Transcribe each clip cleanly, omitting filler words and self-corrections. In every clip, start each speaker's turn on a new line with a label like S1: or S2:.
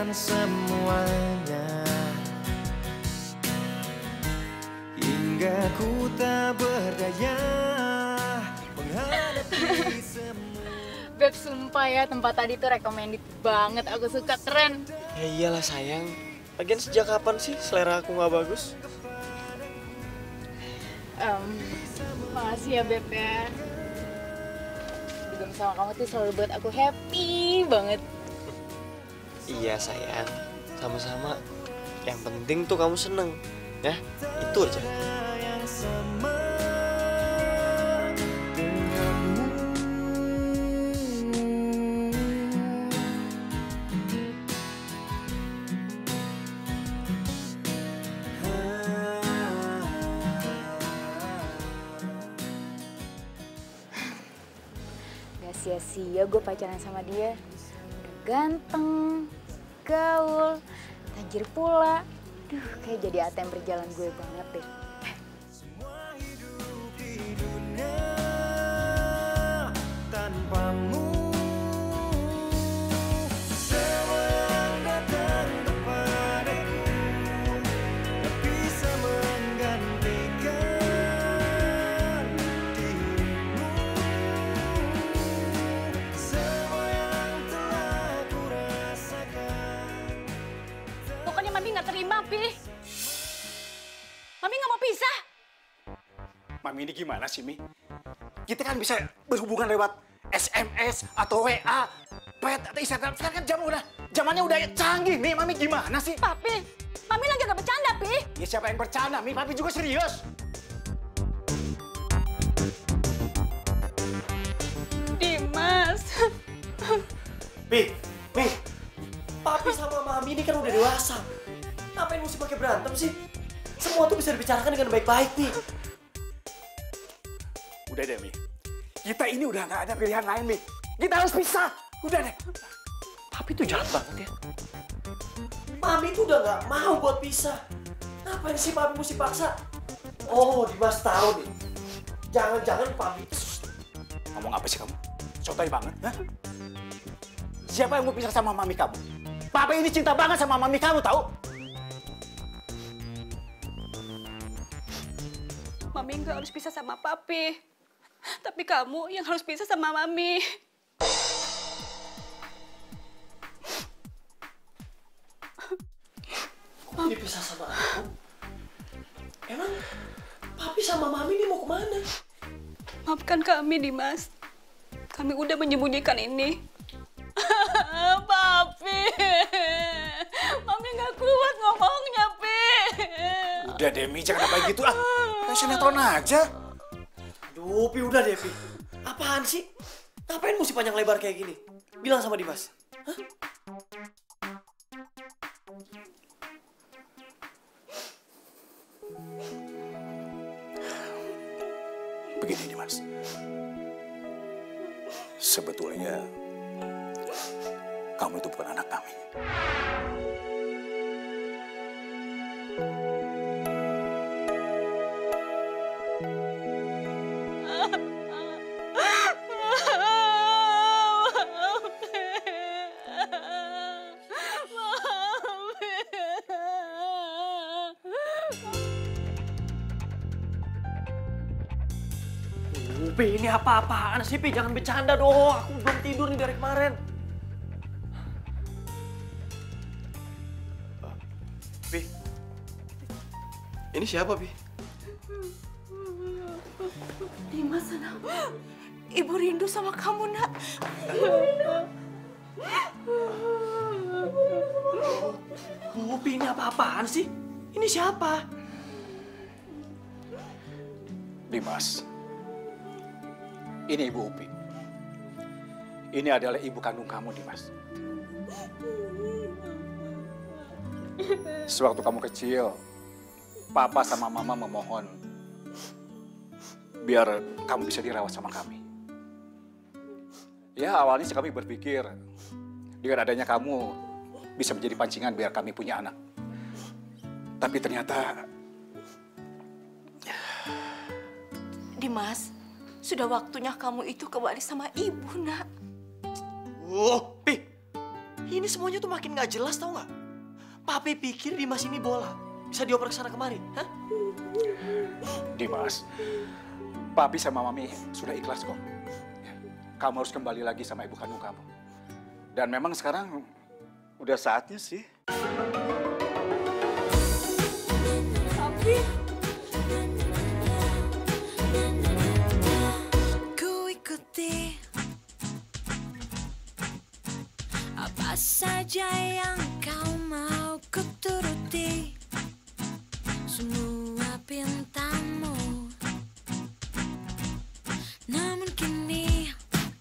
S1: melupakan semuanya, hingga ku tak berdaya menghadapi semua.
S2: Beb, sumpah ya, tempat tadi tuh recommended banget. Aku suka, keren.
S3: Ya iyalah sayang. Lagian sejak kapan sih selera aku nggak bagus?
S2: Makasih ya, Beb ya. Dugem sama kamu tuh selalu buat aku happy banget.
S3: Iya sayang, sama-sama. Yang penting tuh kamu seneng, ya itu aja.
S1: Yang sama denganmu.
S2: Gak sia-sia gue pacaran sama dia. Udah ganteng, gaul, tajir pula. Duh, kayak jadi ATM berjalan gue banget deh.
S1: Semua hidup di dunia tanpamu. Semua yang datang kepadaku tak bisa menggantikan dirimu. Semua yang telah ku rasakan.
S4: Pokoknya Mami nggak terima, Pi. Mami nggak mau pisah.
S5: Mami ini gimana sih, Mi? Kita kan bisa berhubungan lewat SMS atau WA, pet atau Instagram. Sekarang kan zamannya udah canggih, Mi. Mami gimana sih?
S4: Papi, Mami lagi nggak bercanda, Pi.
S5: Ya siapa yang bercanda, Mi? Papi juga serius.
S4: Dimas.
S3: Mi, papi sama mami ini kan udah dewasa. Ngapain mesti pakai berantem sih? Semua tuh bisa dibicarakan dengan baik-baik, Mi.
S5: Udah deh, Mi. Kita ini udah nggak ada pilihan lain, Mi. Kita harus pisah. Udah deh.
S3: Papi tuh jahat banget ya. Mami tuh udah nggak mau buat pisah. Ngapain sih papi mesti paksa? Oh, Dimas tahu nih. Jangan-jangan papi.
S5: Ngomong apa sih kamu? Sotoy banget, hah? Siapa yang mau pisah sama mami kamu? Papa ini cinta banget sama mami kamu, tahu?
S4: Mami nggak harus pisah sama Papi. Tapi kamu yang harus pisah sama Mami.
S3: Kok dipisah sama aku? Emang papi sama mami ini mau kemana?
S4: Maafkan kami, Dimas. Kami udah menyembunyikan ini. Papi. Mami nggak kuat ngomongnya, Pi.
S5: Udah deh, Mi. Jangan apa gitu, ah. Kayak sinetron aja.
S3: Aduh, Pi udah deh, Pi. Apaan sih? Ngapain mesti panjang lebar kayak gini? Bilang sama Dimas. Hah?
S5: Begini, Dimas. Sebetulnya kamu itu bukan anak kami.
S3: Pi, ini apa-apaan sih, Pi? Jangan bercanda dong. Aku belum tidur nih dari kemarin. Pi, ini siapa, Pi?
S4: Dimas, anak. Ibu rindu sama kamu, nak.
S3: Oh, Pi, ini apa-apaan sih? Ini siapa?
S5: Dimas, ini Ibu Upi. Ini adalah ibu kandung kamu, Dimas. Sewaktu kamu kecil, Papa sama Mama memohon biar kamu bisa dirawat sama kami. Ya, awalnya sih kami berpikir dengan adanya kamu bisa menjadi pancingan biar kami punya anak. Tapi ternyata
S4: Dimas, sudah waktunya kamu itu kembali sama ibu, nak.
S3: Oh, Pi, Ini semuanya tuh makin gak jelas tau gak? Papi pikir Dimas ini bola. Bisa dioper kesana kemari, hah?
S5: Dimas, Papi sama Mami sudah ikhlas kok. Kamu harus kembali lagi sama ibu kandung kamu. Dan memang sekarang udah saatnya sih.
S4: Papi.
S1: Ku ikuti apa saja yang kau mau, ku turuti semua pintamu. Namun kini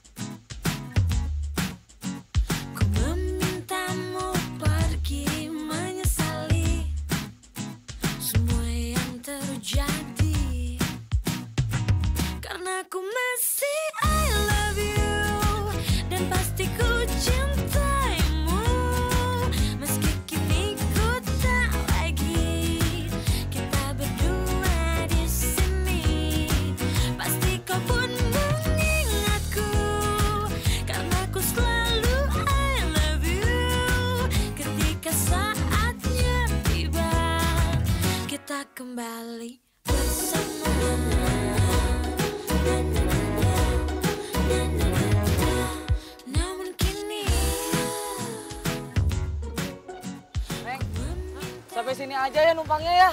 S1: ku memintamu pergi, menyesali semua yang terjadi. Karena ku masih I love you, dan pasti ku cintaimu. Meski kini ku tak lagi kita berdua di sini, pasti kau pun mengingatku. Karena ku selalu I love you. Ketika saatnya tiba, kita kembali bersama. Namun kini
S6: Neng, sampai sini aja ya numpangnya ya.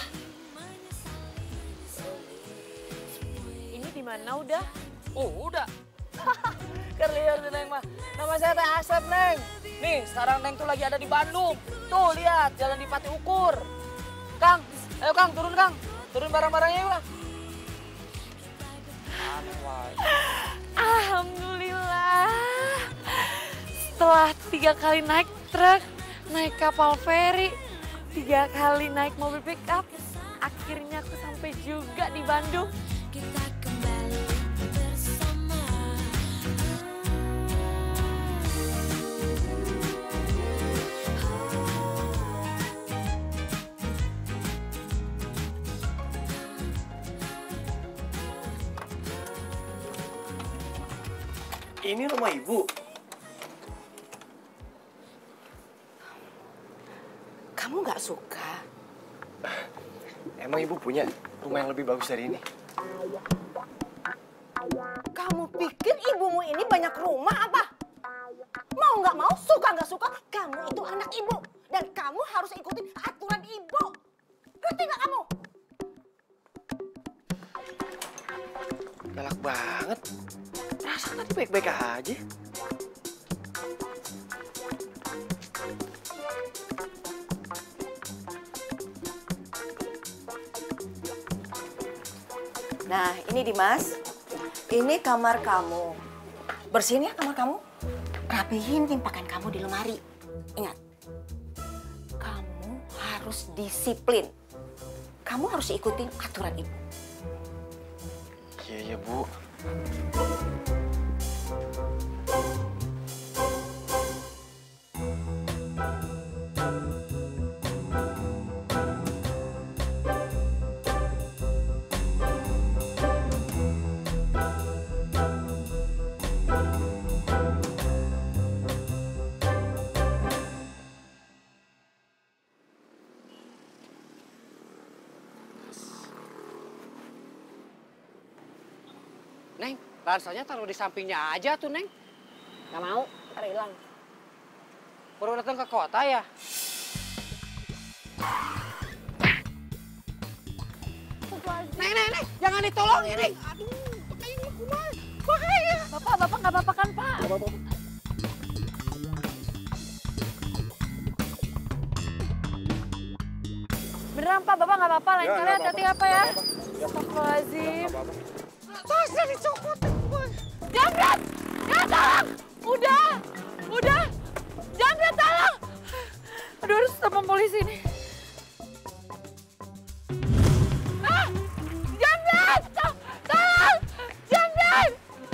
S7: Ini di mana udah?
S6: Oh, udah. Kerlian sih Neng mah. Nama saya Teh Asep, Neng. Nih, sekarang Neng tuh lagi ada di Bandung. Tuh, lihat, jalan di Pati Ukur. Kang, ayo Kang, turun Kang. Turun barang-barangnya yuk, Kang.
S7: Alhamdulillah. Setelah 3 kali naik truk, naik kapal feri, 3 kali naik mobil pickup, akhirnya aku sampai juga di Bandung.
S1: kita kembali bersama.
S3: Ini rumah ibu.
S7: Kamu nggak suka?
S3: Emang ibu punya rumah yang lebih bagus dari ini?
S7: Kamu pikir ibumu ini banyak rumah apa? Mau nggak mau, suka nggak suka, kamu itu anak ibu. Dan kamu harus ikutin aturan ibu. Ngerti nggak kamu?
S3: Galak banget. Perasaan tadi baik-baik aja.
S7: Nah, ini Dimas. Ini kamar kamu. Bersihin ya kamar kamu. Rapihin timpakan kamu di lemari. Ingat, kamu harus disiplin. Kamu harus ikutin aturan ibu.
S3: Iya, Bu.
S6: Neng, ransanya taruh di sampingnya aja tuh, Neng. Nggak mau?
S7: Ntar hilang.
S6: Baru datang ke kota ya? Neng, jangan ditolongin, Neng. Aduh, pakai ini kumaha. Bahaya.
S7: Bapak nggak apa-apa kan, Pak? Beneran, Pak, Bapak nggak apa-apa. Lain kali hati-hati apa ya? Astagfirullahaladzim.
S6: Tasnya dicopot.
S7: Jamret! Ya, tolong! Udah! Jamret, tolong! Aduh, harus telepon polisi nih. Ah! Jamret! Tolong! Jamret!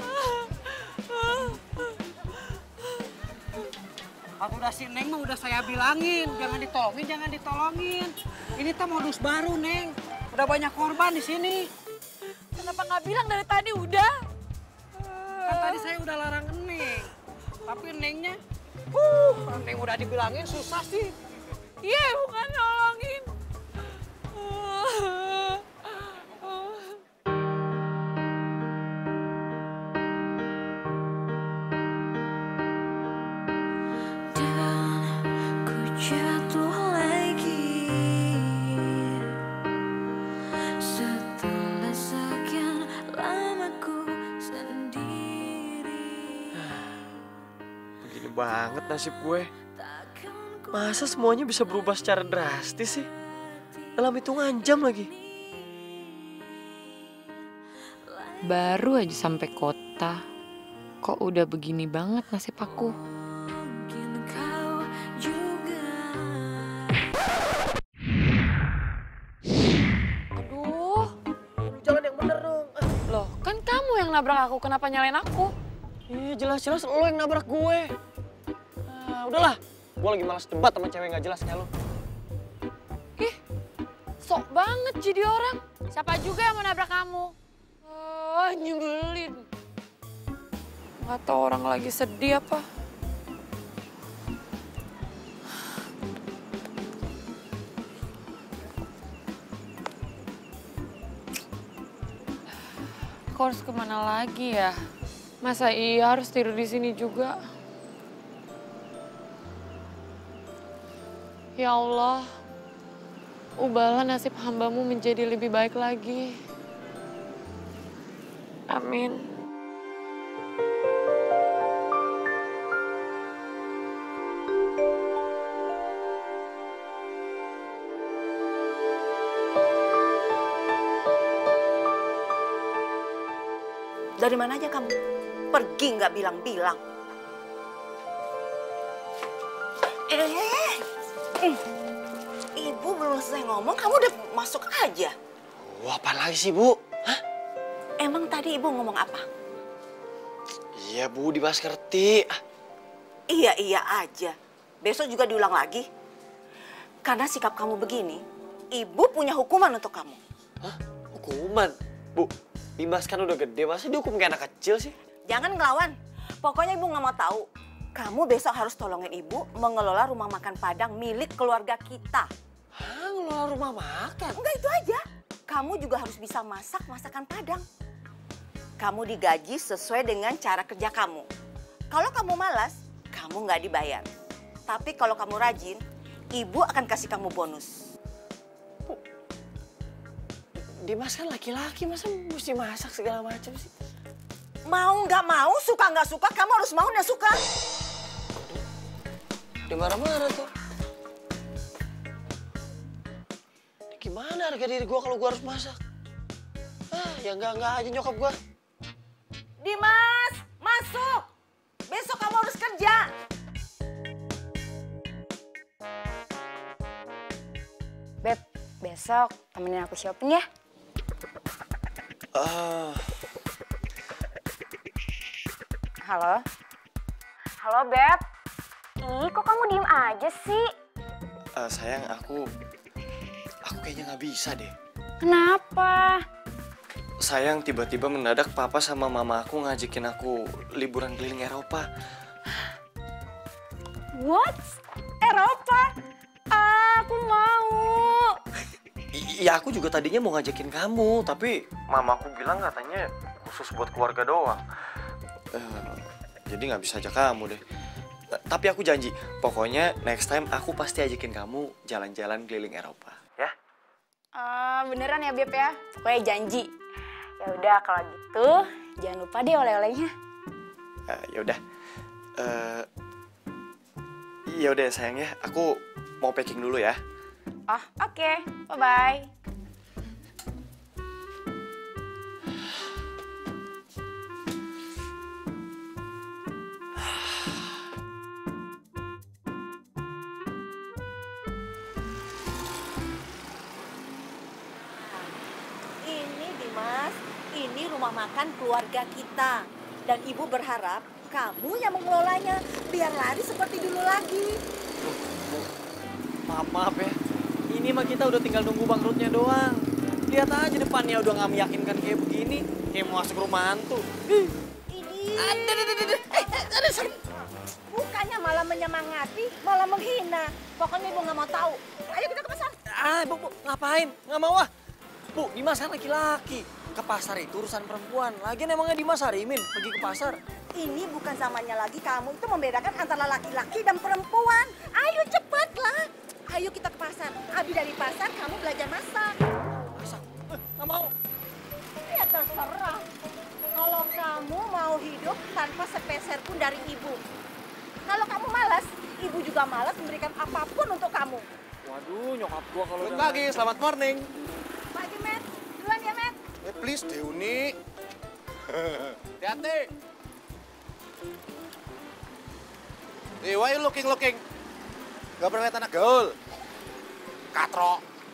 S6: Aku udah si Neng mah udah saya bilangin, jangan ditolongin. Ini tuh modus baru, Neng. Udah banyak korban di sini.
S7: Kenapa nggak bilang dari tadi udah?
S6: Kan tadi saya udah larang Neng. Tapi Nengnya Neng udah dibilangin susah sih.
S4: Iya, bukan nolongin.
S1: Dan ku jatuh lagi setelah sekian lama ku sendiri.
S3: Begini banget nasib gue. Masa semuanya bisa berubah secara drastis sih? Dalam hitungan jam lagi.
S8: Baru aja sampai kota, kok udah begini banget nasib aku.
S1: Mungkin kau juga.
S8: Aduh,
S3: Jalan yang bener dong.
S8: loh kan kamu yang nabrak aku, kenapa nyalain aku?
S3: Iya jelas-jelas lo yang nabrak gue. Udahlah, gue lagi malas debat sama cewek gak jelas kayak lo.
S8: Ih, sok banget jadi orang. Siapa juga yang mau nabrak kamu? Oh, nyebelin. Nggak tahu orang lagi sedih apa. Aku harus kemana lagi ya? Masa iya harus tidur di sini juga? Ya Allah, ubahlah nasib hambamu menjadi lebih baik lagi. Amin.
S7: Dari mana aja kamu? Pergi nggak bilang-bilang. Ibu belum selesai ngomong, kamu udah masuk aja.
S3: Wah, apa lagi sih, Bu? Hah?
S7: Emang tadi ibu ngomong apa?
S3: Iya, Bu, Dimas ngerti.
S7: Iya aja. Besok juga diulang lagi. Karena sikap kamu begini, ibu punya hukuman untuk kamu.
S3: Hah? Hukuman? Bu, Dimas kan udah gede, masa dihukum kayak anak kecil sih?
S7: Jangan ngelawan. Pokoknya ibu nggak mau tahu. Kamu besok harus tolongin ibu mengelola rumah makan Padang milik keluarga kita.
S3: Hah, ngelola rumah makan?
S7: Enggak itu aja. Kamu juga harus bisa masak masakan Padang. Kamu digaji sesuai dengan cara kerja kamu. Kalau kamu malas, kamu nggak dibayar. Tapi kalau kamu rajin, ibu akan kasih kamu bonus.
S3: Dimas kan laki-laki, masa mesti masak segala macam sih?
S7: Mau nggak mau, suka nggak suka, kamu harus mau dan suka.
S3: Dia marah-marah tuh. Gimana harga diri gue kalau gue harus masak? Ya enggak aja nyokap gue.
S7: Dimas, masuk. Besok kamu harus kerja.
S2: Beb, besok temenin aku shopping ya. Halo? Halo, Beb. Ih, kok kamu diem aja sih?
S3: Sayang, aku kayaknya nggak bisa deh.
S2: Kenapa?
S3: Sayang, tiba-tiba mendadak papa sama mama aku ngajakin aku liburan keliling Eropa.
S2: What? Eropa? Aku mau.
S3: Iya, aku juga tadinya mau ngajakin kamu, tapi mama aku bilang katanya khusus buat keluarga doang. Jadi nggak bisa ajak kamu deh. Tapi aku janji, pokoknya next time aku pasti ajakin kamu jalan-jalan keliling Eropa, ya?
S2: Beneran ya, Beb ya? Pokoknya janji. Ya udah kalau gitu, jangan lupa deh oleh-olehnya.
S3: Ya udah. Ya udah sayang ya, aku mau packing dulu ya.
S2: Oh, oke. Bye-bye.
S7: Ini Dimas, ini rumah makan keluarga kita. Dan ibu berharap kamu yang mengelolanya biar lari seperti dulu lagi.
S3: Maaf ya, ini mah kita udah tinggal nunggu bangkrutnya doang. Lihat aja depannya udah nggak meyakinkan kayak begini, kayak mau masuk rumah hantu.
S7: Ini. Ada. Buka Makanya malah menyemangati, malah menghina. Pokoknya ibu nggak mau tahu. Ayo kita ke pasar.
S3: Bu, ngapain? Nggak mau ah. Bu, Dimas kan laki-laki. Ke pasar itu urusan perempuan. Lagian emangnya Dimas Harimin pergi ke pasar?
S7: Ini bukan zamannya lagi kamu itu membedakan antara laki-laki dan perempuan. Ayo cepatlah. Ayo kita ke pasar. Abi dari pasar, kamu belajar masak.
S3: Masak? Nggak mau.
S7: Ya terserah. Kalau kamu mau hidup tanpa sepeser pun dari ibu. Kalau kamu malas, ibu juga malas memberikan apapun untuk kamu.
S3: Waduh, nyokap gua kalau
S5: Selamat pagi, selamat morning.
S7: Pagi, Met. Duluan ya, Met.
S5: Please, Deuni. Hati-hati. Why you looking? Gak pernah lihat anak gaul. Katro.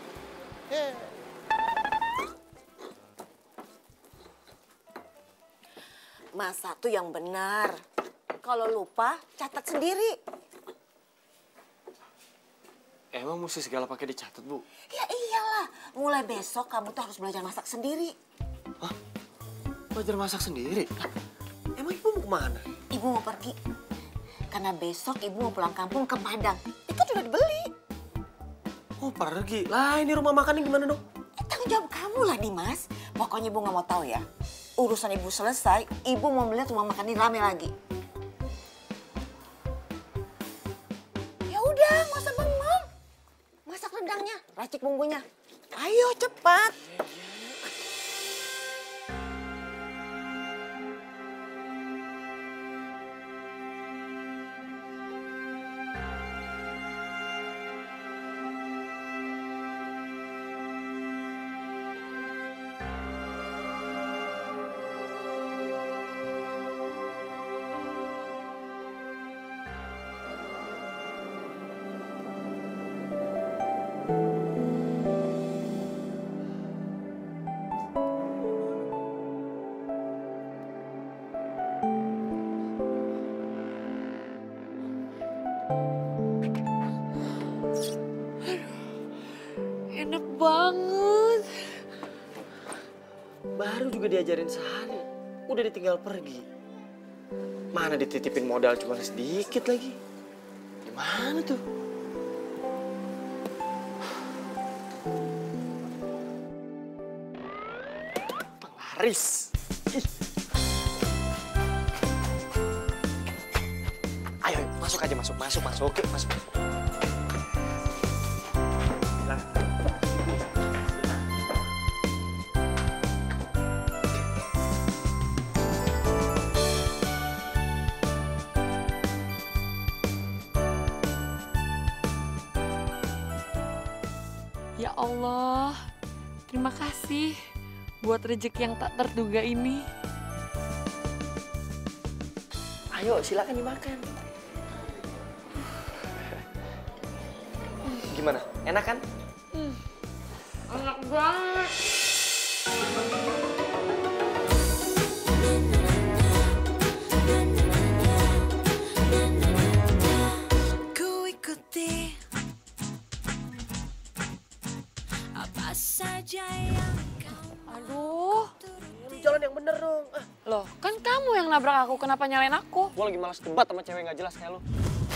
S7: Masak tuh yang benar. Kalau lupa, catat sendiri.
S3: Emang mesti segala pakai dicatat, Bu?
S7: Ya iyalah, mulai besok kamu tuh harus belajar masak sendiri.
S3: Hah? Belajar masak sendiri? Emang ibu mau kemana?
S7: Ibu mau pergi. Karena besok ibu mau pulang kampung ke Padang. Tiket sudah dibeli.
S3: Oh, pergi. Lah, ini rumah makannya gimana dong?
S7: Tanggung jawab kamu lah, Dimas. Pokoknya ibu nggak mau tahu ya. Urusan ibu selesai, ibu mau melihat rumah makan ini rame lagi. Ya udah, nggak usah bengong. Masak rendangnya, racik bumbunya. Ayo cepat.
S8: Enak banget.
S3: Baru juga diajarin sehari. Udah ditinggal pergi. Mana dititipin modal cuma sedikit lagi. Gimana tuh? Penglaris. Ayo, masuk aja, masuk. Oke, masuk. Nah.
S8: Ya Allah, terima kasih buat rezeki yang tak terduga ini.
S3: Ayo, silakan dimakan. Gimana? Enak kan?
S8: Enak banget.
S1: Ku ikuti apa saja yang kau
S8: Aduh,
S3: Jalan yang bener dong.
S8: loh kan kamu yang nabrak aku, kenapa nyalain aku?
S3: Gue lagi malas debat sama cewek nggak jelas kayak lo.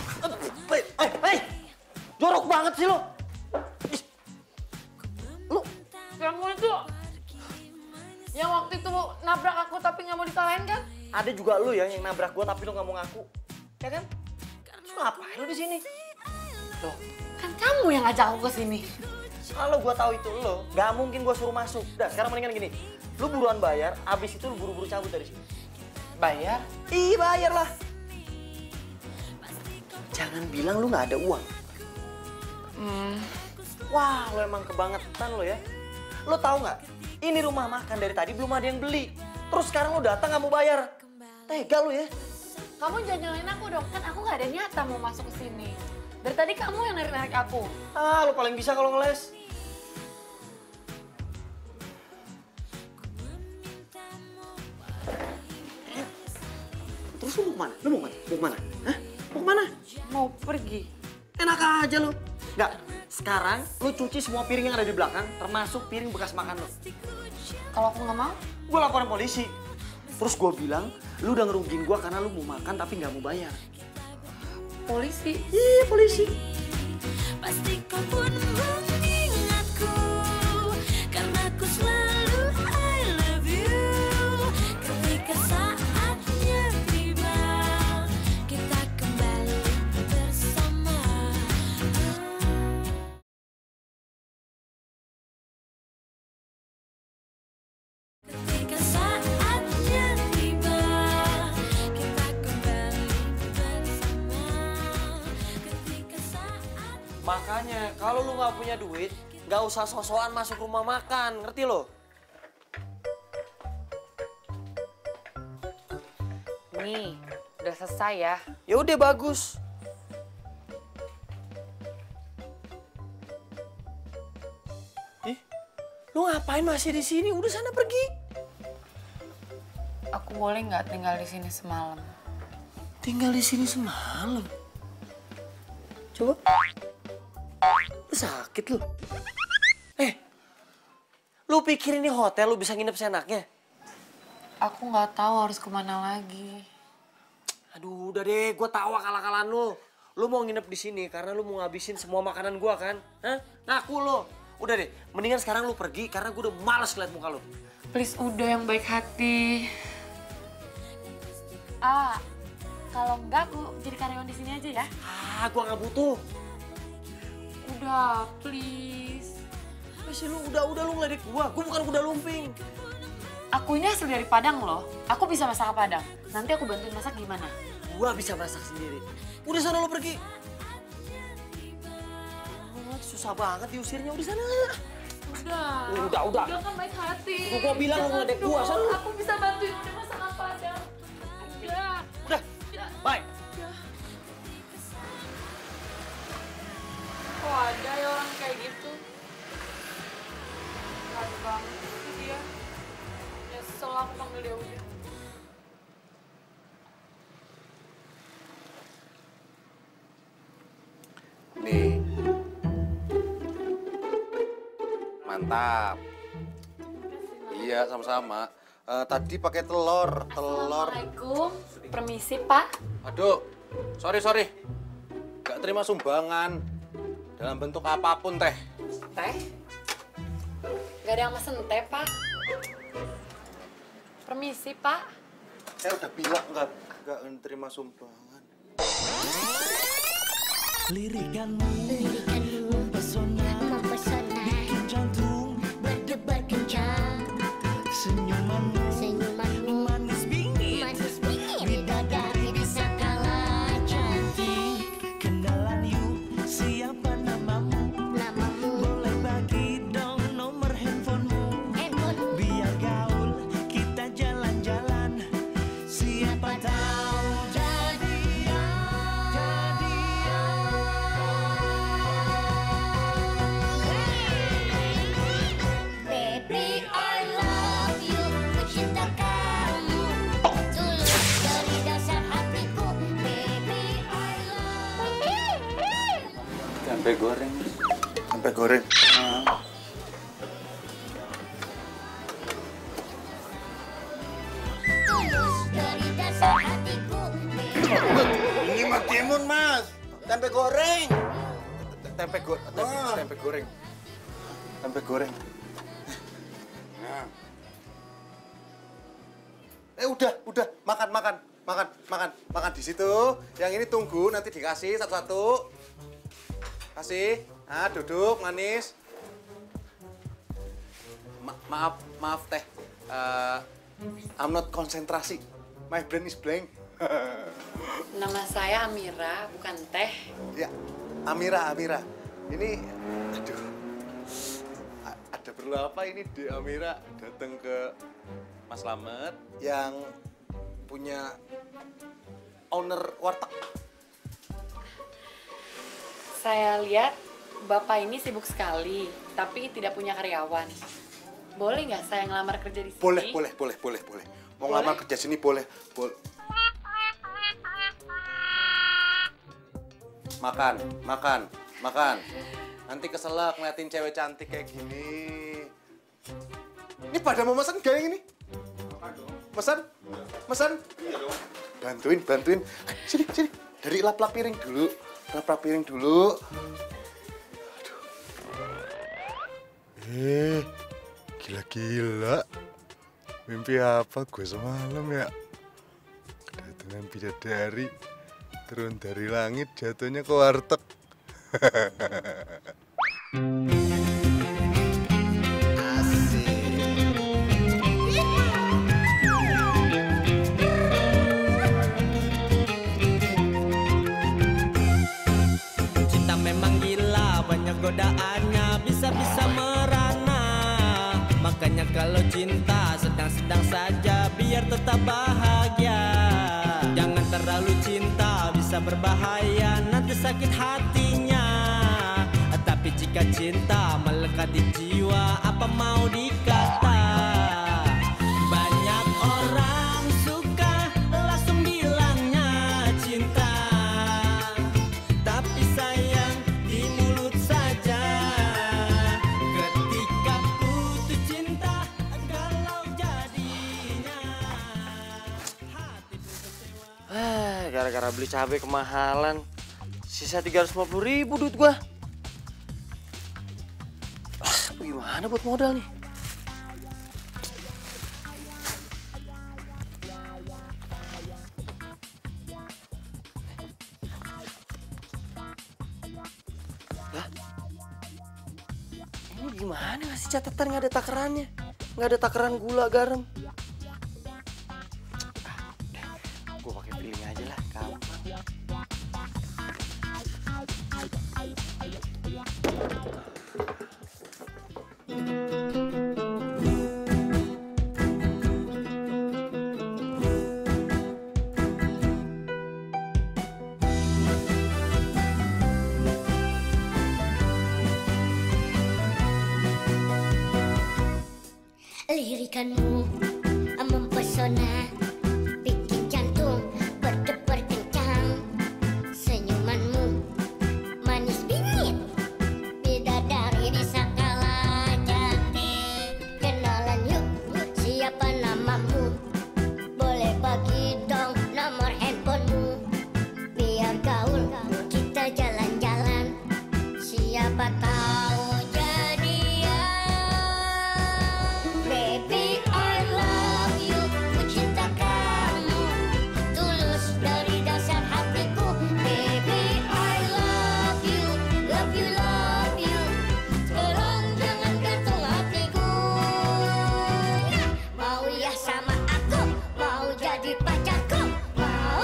S3: Jorok banget sih lo.
S8: Kamu itu yang waktu itu nabrak aku tapi nggak mau disalahin kan?
S3: Ada juga lo ya yang nabrak gue tapi lo nggak mau ngaku, ya kan? Terus ngapain lo di sini? Loh,
S8: Kan kamu yang ngajak aku ke sini.
S3: kalau gue tahu itu lo, nggak mungkin gue suruh masuk. Udah, sekarang mendingan gini. Lo buruan bayar, abis itu lo buru-buru cabut dari sini.
S8: Bayar?
S3: Ih, bayar lah. Jangan bilang lo nggak ada uang. Wah, lo emang kebangetan lo ya. Lo tahu nggak? Ini rumah makan dari tadi belum ada yang beli. Terus sekarang lo datang nggak mau bayar. Tega lo ya.
S8: Kamu jangan nyalain aku dong, kan aku nggak ada niatan mau masuk ke sini. Dari tadi kamu yang narik-narik aku.
S3: Ah, lo paling bisa kalau ngeles. Terus lo mau kemana? Lo mau kemana? Mau kemana? Hah? Mau kemana?
S8: Mau pergi.
S3: Enak aja lo. Nggak, sekarang lo cuci semua piring yang ada di belakang, termasuk piring bekas makan lo.
S8: Kalau aku nggak mau?
S3: Gue laporan polisi. Terus gue bilang, lu udah ngerugiin gue karena lu mau makan tapi nggak mau bayar.
S8: polisi.
S3: Iya, polisi.
S1: Pasti kau pun mengingatku, karena ku selalu I love you. Ketika saatnya tiba, kita kembali bersama. Ketika saatnya tiba, kita kembali bersama. Ketika saatnya.
S3: Makanya kalau lu nggak punya duit, nggak usah sosokan masuk rumah makan, ngerti lo?
S8: Nih, udah selesai ya.
S3: Ya udah bagus. Ih, lu ngapain masih di sini? Udah sana pergi.
S8: Aku boleh nggak tinggal di sini semalam?
S3: Tinggal di sini semalam. Coba. Lu sakit lu. Lu pikir ini hotel lu bisa nginep seenaknya?
S8: Aku nggak tahu harus kemana lagi.
S3: Aduh, udah deh, gue tahu akal-akalan lu. Lu mau nginep di sini karena lu mau ngabisin semua makanan gua kan? Hah? Ngaku lu. Udah deh, mendingan sekarang lu pergi karena gue udah malas ngeliat muka lu.
S8: Please udah yang baik hati. Kalau enggak aku jadi karyawan di sini aja ya.
S3: Gua nggak butuh.
S8: Udah, please.
S3: Masih lu udah lu ngeledek gua bukan kuda lumping.
S8: Aku ini asli dari Padang loh. Aku bisa masak Padang. Nanti aku bantuin masak gimana?
S3: Gua bisa masak sendiri. Udah sana lu pergi. Susah banget diusirnya, udah sana.
S8: Udah.
S3: Udah.
S8: Udah kan baik hati.
S3: Gua bilang lu ngeledek gua, sana lu.
S8: Aku bisa bantuin udah masak Padang.
S3: Udah. Bye.
S8: Kok ada ya orang kayak gitu? Keren banget sih dia. Nyesel aku panggil dia udah.
S5: Nih. Mantap. Iya, sama-sama. Tadi pakai telur.
S8: Assalamualaikum. Permisi, Pak.
S5: Aduh, sorry. Gak terima sumbangan. Dalam bentuk apapun, Teh.
S8: Teh? Gak ada yang mesen teh, Pak. Permisi, Pak.
S5: Saya udah bilang gak terima sumbangan.
S1: Lirikanmu mempesona, bikin jantung berdebar kencang. Senyumanmu manis bingit, bidadari bisa kalah cantik. Kenalan yuk, siapa namamu? Boleh bagi dong nomor handphonemu. Biar gaul, kita jalan-jalan. Siapa tahu Baby, I love you, ku cinta kamu, tulus dari dasar hatiku. Baby, I love you.
S5: Tempe goreng. Tempe goreng.
S1: Tulus dari dasar hatiku.
S5: Ini mah timun, Mas. Tempe goreng. Tempe goreng. Tempe goreng. Nah. Udah. Makan di situ. Yang ini tunggu, nanti dikasih satu-satu. Kasih. Nah, duduk, manis. Maaf, Teh. I'm not konsentrasi. My brain is blank.
S8: Nama saya Amira, bukan Teh.
S5: Ya, Amira. Ini, aduh. Ada perlu apa ini di Amira datang ke Mas Slamet yang punya owner warteg?
S8: Saya lihat Bapak ini sibuk sekali, tapi tidak punya karyawan. Boleh nggak saya ngelamar kerja di sini?
S5: Boleh. Mau ngelamar kerja sini boleh. Makan. Nanti keselak ngeliatin cewek cantik kayak gini. Ini pada mau mesen gak yang ini? Mesen? Iya dong. Bantuin. Sini. Dari lap-lap piring dulu. Lap-lap piring dulu.
S9: Gila-gila. Mimpi apa gue semalam ya? Kedatangan bidadari, turun dari langit, jatuhnya ke warteg.
S10: Cinta memang gila, banyak godaannya, bisa-bisa merana. Makanya kalau cinta sedang-sedang saja, biar tetap bahagia. Jangan terlalu cinta, bisa berbahaya, nanti sakit hatinya. Tapi jika cinta melekat di jiwa, apa mau dikata? Banyak orang suka langsung bilangnya cinta, tapi sayang di mulut saja. Ketika putus cinta, galau jadinya. Hati pun kecewa.
S3: Gara-gara beli cabai kemahalan, sisa 350.000 duit gua. Gimana buat modal nih? Lah? Ini gimana ngasih catatan nggak ada takarannya? Nggak ada takaran gula garam. Gue pakai feeling aja lah, gampang.
S1: Lirikanmu mempesona, bikin jantung berdebar kencang. Senyumanmu manis bingit, bidadari di sakala jati. Kenalan yuk, siapa namamu? Boleh bagi dong nomor handphonemu, biar gaul kita jalan-jalan. Siapa tahu baby, I love you, ku cinta kamu, tulus dari dasar hatiku. Baby, I love you, love you, love you. Tolong jangan gantung hatiku. Mau ya sama aku, mau jadi pacarku, mau.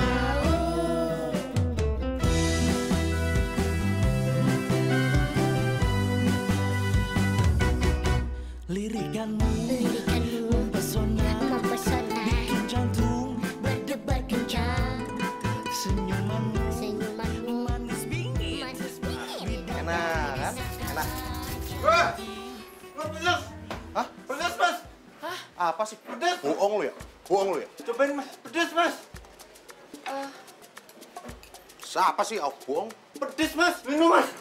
S10: Lirikanmu mempesona, bikin jantung
S1: berdebar kencang.
S10: Senyumanmu manis bingit.
S3: Enak kan? Enak.
S5: Pedas. Hah? Pedas, Mas.
S3: Hah? Apa sih?
S5: Pedas. Bohong lu ya? Bohong lu ya?
S3: Cobain Mas, pedes Mas.
S5: Siapa sih? Oh, bohong.
S3: Pedes Mas, minum Mas.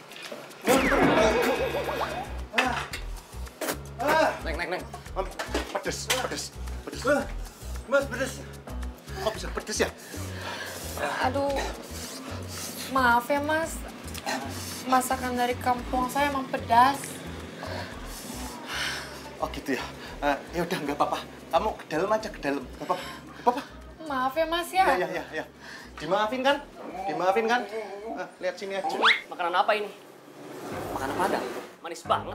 S5: Neng. Pedes.
S3: Mas, pedes.
S5: Kok bisa pedes ya?
S8: Aduh, maaf ya mas. Masakan dari kampung saya emang pedas.
S5: Oh gitu ya? Ya udah nggak apa-apa. Kamu ke dalam aja, ke dalam. Nggak apa-apa. Nggak apa-apa.
S8: Maaf ya mas ya.
S5: Ya. Dimaafin kan? Dimaafin kan? Lihat sini aja.
S6: Makanan apa ini? Makanan Padang. Manis banget.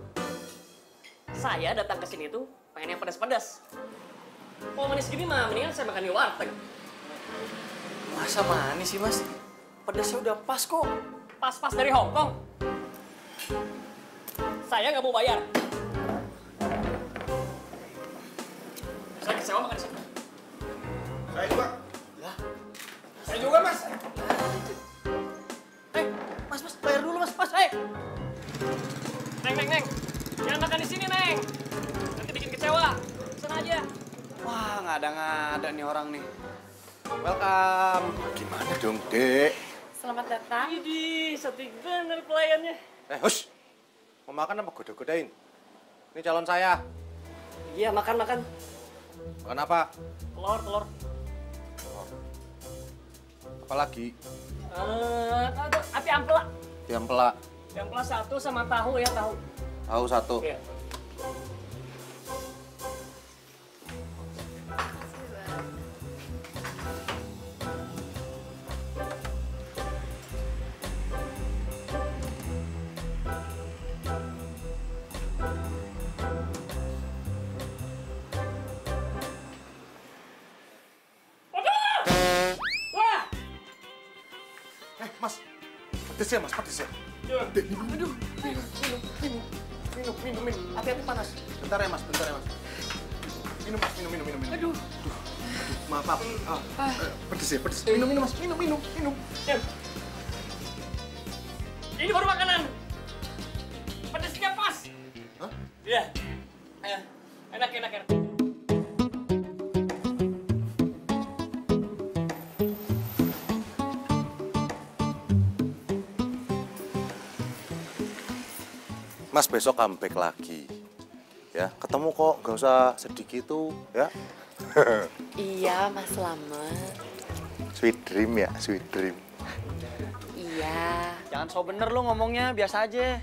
S6: Saya datang ke sini tuh pengen yang pedas-pedas. Kalau manis gini mah mendingan saya makan di warteg.
S3: Masa manis sih Mas? Pedasnya udah pas kok.
S6: Pas-pas dari Hongkong. Saya nggak mau bayar. Saya kecewa makan di sini.
S5: Saya juga.
S3: Saya juga Mas.
S6: Mas, bayar dulu mas, Neng. Jangan makan di sini, Neng. Nanti bikin kecewa. Sana aja.
S3: Wah, ngada-ngada nih orang nih. Welcome.
S5: Gimana dong, Dek?
S8: Selamat datang.
S6: Idih, setik bener pelayannya.
S3: Hush. Mau makan apa goda-godain? Ini calon saya.
S6: Iya, makan.
S3: Makan apa?
S6: Telur.
S11: Apalagi?
S6: Api ampela.
S11: Ampela.
S6: Ampela 1 sama tahu ya, tahu.
S11: Tahu 1.
S6: Iya.
S11: Mas, pedes ya mas, pedes ya? Minum. Hati-hati panas. Bentar ya mas. Minum mas, minum. Aduh, maaf. Pedes ya, pedes. Minum mas, minum.
S6: Ini baru makanan. Pedesnya pas.
S11: Hah?
S6: Iya. Enak.
S11: Mas besok comeback lagi. Ya, ketemu kok, gak usah sedih gitu, ya.
S8: Iya, Mas Slamet.
S11: Sweet dream ya, sweet dream.
S8: Iya.
S3: Jangan so bener lu ngomongnya, biasa aja.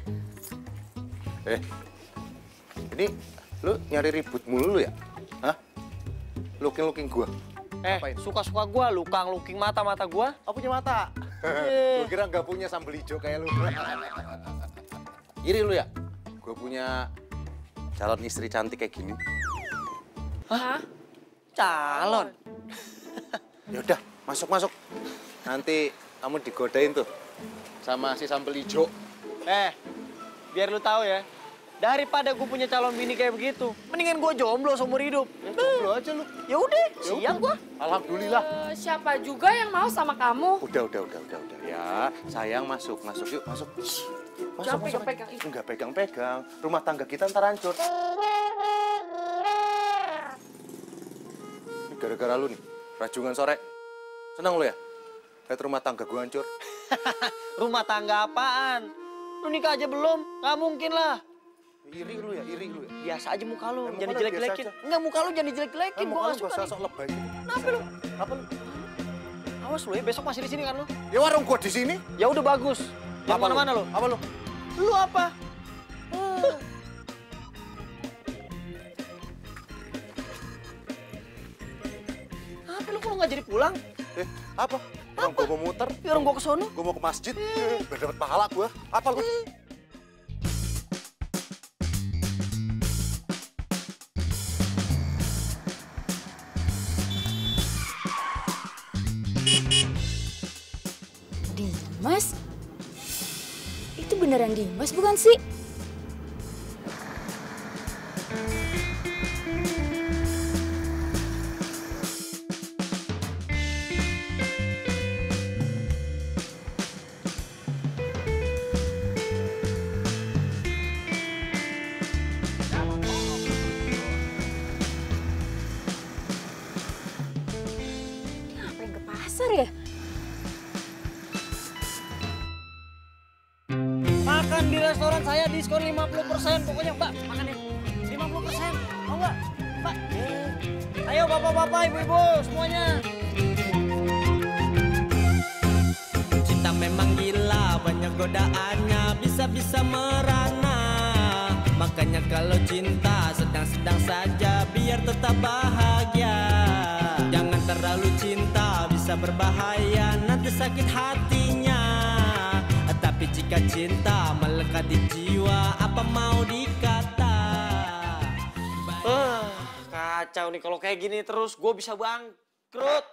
S11: Ini lu nyari ribut mulu lu ya? Hah? Looking gua. Ngapain?
S3: Suka-suka gua, looking mata gua.
S11: Aku punya mata. Lu kira nggak punya sambal hijau kayak lu. Iri lu ya? Gue punya calon istri cantik kayak gini.
S3: Hah? Calon?
S11: Yaudah, masuk. Nanti kamu digodain tuh sama si sambal hijau.
S3: Biar lu tahu ya, daripada gue punya calon bini kayak begitu, mendingan gue jomblo seumur hidup.
S11: Jomblo aja lu.
S3: Ya udah, siap gua.
S11: Alhamdulillah.
S8: Siapa juga yang mau sama kamu?
S11: Udah. Ya, sayang masuk yuk, masuk.
S8: Jangan pegang-pegang.
S11: Enggak pegang-pegang. Rumah tangga kita ntar hancur. Ini gara-gara lu nih, rajungan sore. Senang lu ya? Lihat rumah tangga gua hancur.
S3: Rumah tangga apaan? Lu nikah aja belum? Nggak mungkin lah.
S11: Iri lu ya.
S3: Biasa aja muka lu,
S11: Muka
S3: jangan
S11: lu
S3: dijelek-jelekin.
S11: biasa aja.
S3: Enggak, muka lu jangan dijelek-jelekin,
S11: Muka
S3: gua
S11: lu
S3: nggak suka.
S11: gak sok lebay.
S3: Kenapa lu?
S11: Apa lu?
S3: Awas lu ya, besok masih di sini kan lu?
S11: Ya warung gua di sini.
S3: Ya udah bagus. Jangan
S11: Apa
S3: mana-mana lu.
S11: Apa lu?
S3: Lu apa? Apa lu kalau nggak jadi pulang?
S11: Apa? Orang gua mau muter.
S3: Ya orang gua ke sono.
S11: Gua mau ke masjid. Biar dapat pahala gua. Apa lu?
S2: Dimas? Itu beneran Dimas bukan sih? Ngapain ke pasar ya?
S3: Makan di restoran saya diskon 50%. Pokoknya Mbak, makan ya. 50%. Mau nggak? Mbak. Ayo bapak-bapak, ibu-ibu, semuanya.
S10: Cinta memang gila, banyak godaannya, bisa-bisa merana. Makanya kalau cinta sedang-sedang saja, biar tetap bahagia. Jangan terlalu cinta, bisa berbahaya, nanti sakit hatinya. Tapi jika cinta melekat di jiwa, apa mau dikata?
S3: Kacau nih kalau kayak gini terus, gue bisa bangkrut.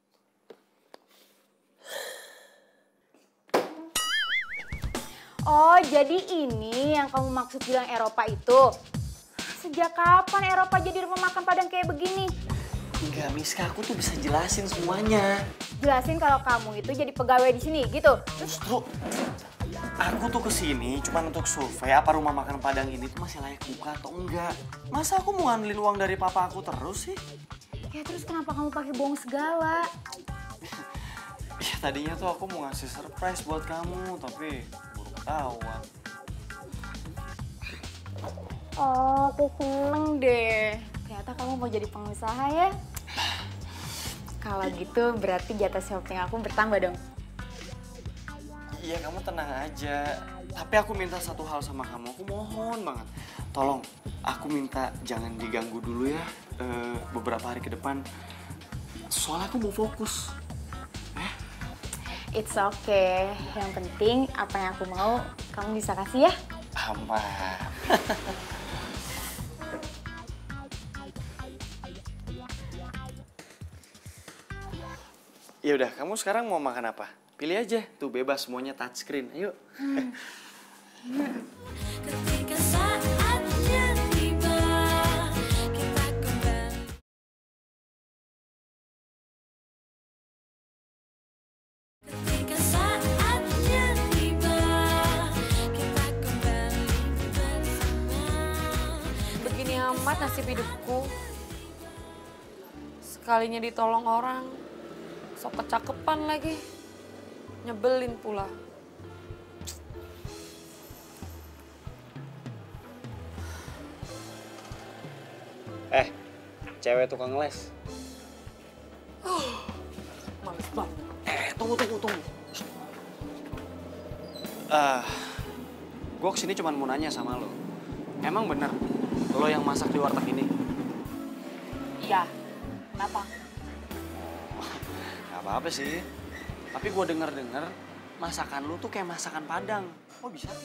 S2: Oh, jadi ini yang kamu maksud bilang Eropa itu? Sejak kapan Eropa jadi rumah makan Padang kayak begini?
S3: Enggak, Miska, aku tuh bisa jelasin semuanya.
S2: Jelasin kalau kamu itu jadi pegawai di sini, gitu?
S3: Justru aku tuh kesini cuma untuk survei apa rumah makan Padang ini tuh masih layak buka atau enggak. Masa aku mau ngambilin uang dari papa aku terus sih?
S2: Ya terus kenapa kamu pakai bohong segala?
S3: Ya tadinya tuh aku mau ngasih surprise buat kamu, tapi buru ketahuan.
S2: Oh, aku seneng deh. Ternyata kamu mau jadi pengusaha ya? Kalau gitu berarti jatah shopping aku bertambah dong.
S3: Iya, kamu tenang aja. Tapi aku minta satu hal sama kamu, aku mohon banget. Tolong, aku minta jangan diganggu dulu ya beberapa hari ke depan. Soalnya aku mau fokus.
S2: It's okay. Yang penting apa yang aku mau kamu bisa kasih ya.
S3: Aman. Ya udah, kamu sekarang mau makan apa? Pilih aja, tuh bebas semuanya touchscreen. Ayo.
S1: Ketika saatnya tiba, kita kembali. Ketika saatnya tiba, kita kembali bersama.
S8: Begini amat nasib hidupku. Sekalinya ditolong orang, sok kecakepan lagi. Nyebelin pula.
S3: Cewek tukang les.
S6: Males banget.
S3: Tunggu. Gue kesini cuma mau nanya sama lo. Emang bener lo yang masak di warteg ini?
S8: Iya, kenapa?
S3: Gak apa-apa sih. Tapi gue denger masakan lo tuh kayak masakan Padang. Kok bisa?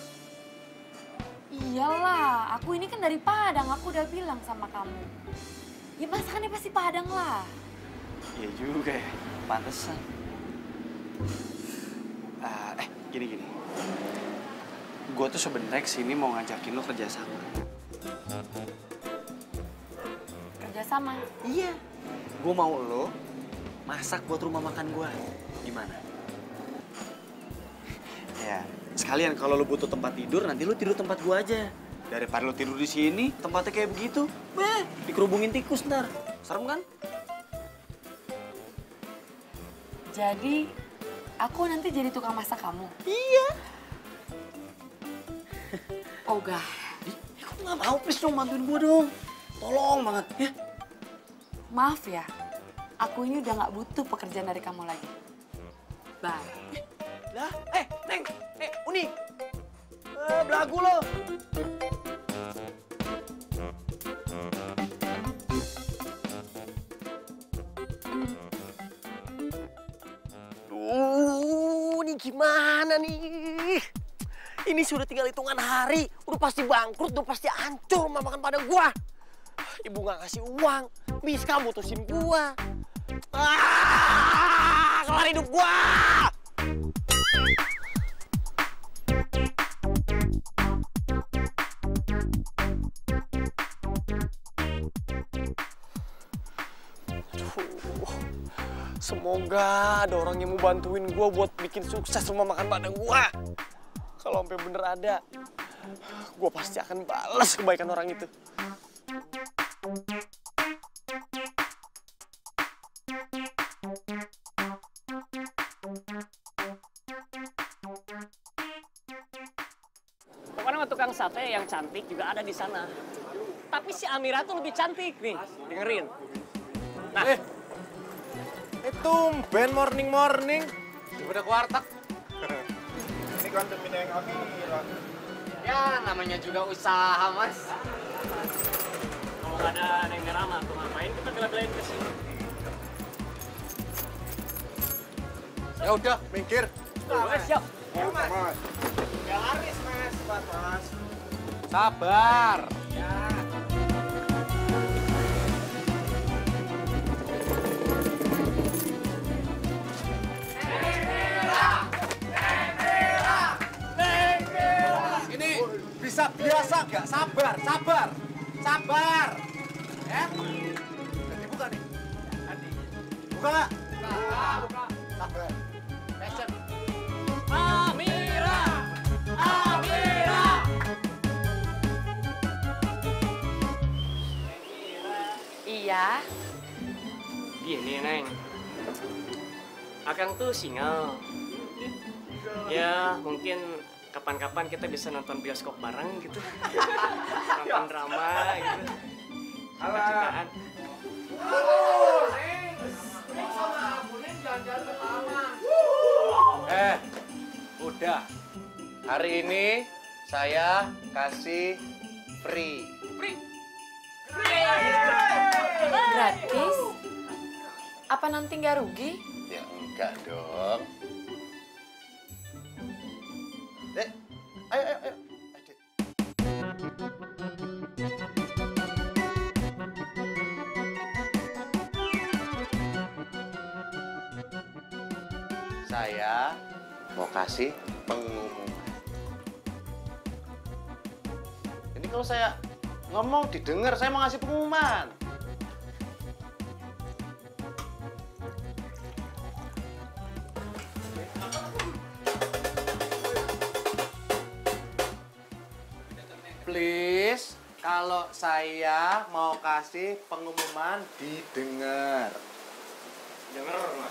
S8: Iyalah, aku ini kan dari Padang, aku udah bilang sama kamu. Ya masakannya pasti Padang lah.
S3: Iya juga ya, pantesan. Gini. Gue tuh sebenernya kesini mau ngajakin lo kerjasama.
S8: Kerjasama?
S3: Iya. Gue mau lo masak buat rumah makan gue. Gimana? Ya, sekalian kalau lo butuh tempat tidur, nanti lo tidur tempat gue aja. Daripada lo tidur di sini, tempatnya kayak begitu, dikerubungin tikus ntar. Serem kan?
S8: Jadi, aku nanti jadi tukang masak kamu?
S3: Iya.
S8: Ogah.
S3: Aku nggak mau, please dong bantuin gue dong. Tolong banget, ya.
S8: Maaf ya, aku ini udah nggak butuh pekerjaan dari kamu lagi. Bye.
S3: Lah, Neng, Uni. Belagu lo.
S12: Ini gimana nih? Ini sudah tinggal hitungan hari, udah pasti bangkrut, udah pasti hancur rumah makan Padang gua. Ibu nggak kasih uang, Miska mutusin gua. Kelar hidup gua. Semoga ada orang yang mau bantuin gue buat bikin sukses rumah makan Padang gue. Kalau sampai bener ada, gue pasti akan balas kebaikan orang itu.
S13: Pokoknya sama tukang sate yang cantik juga ada di sana. Tapi si Amira tuh lebih cantik nih, dengerin. Nah,
S11: tumben morning. Udah ke warteg. Ini kan demi Neng Amira.
S13: ya namanya juga usaha, Mas. Kalau nggak ada Neng Rama tuh ngapain kita bela-belain ke sini?
S11: Ya udah, minggir.
S13: Siap.
S11: Yuk, Mas. Ya laris, Mas. Sabar. Ya. Ini bisa biasa nggak? Sabar. Ya? Jadi buka nih. Buka nggak? Buka. Sabar. Passion.
S13: Amira.
S8: Iya.
S13: Gini, Neng. Akang tuh single. Ya, mungkin kapan-kapan kita bisa nonton bioskop bareng gitu. Nonton drama gitu. Cinta-cintaan.
S11: Neng. Ya, hari ini saya kasih free.
S8: Gratis? Apa nanti nggak rugi?
S11: Ya enggak dong. Ayo. Saya mau kasih pengumuman. Ini kalau saya ngomong didengar, saya mau ngasih pengumuman. Please, kalau saya mau kasih pengumuman didengar. Dengar, Mas.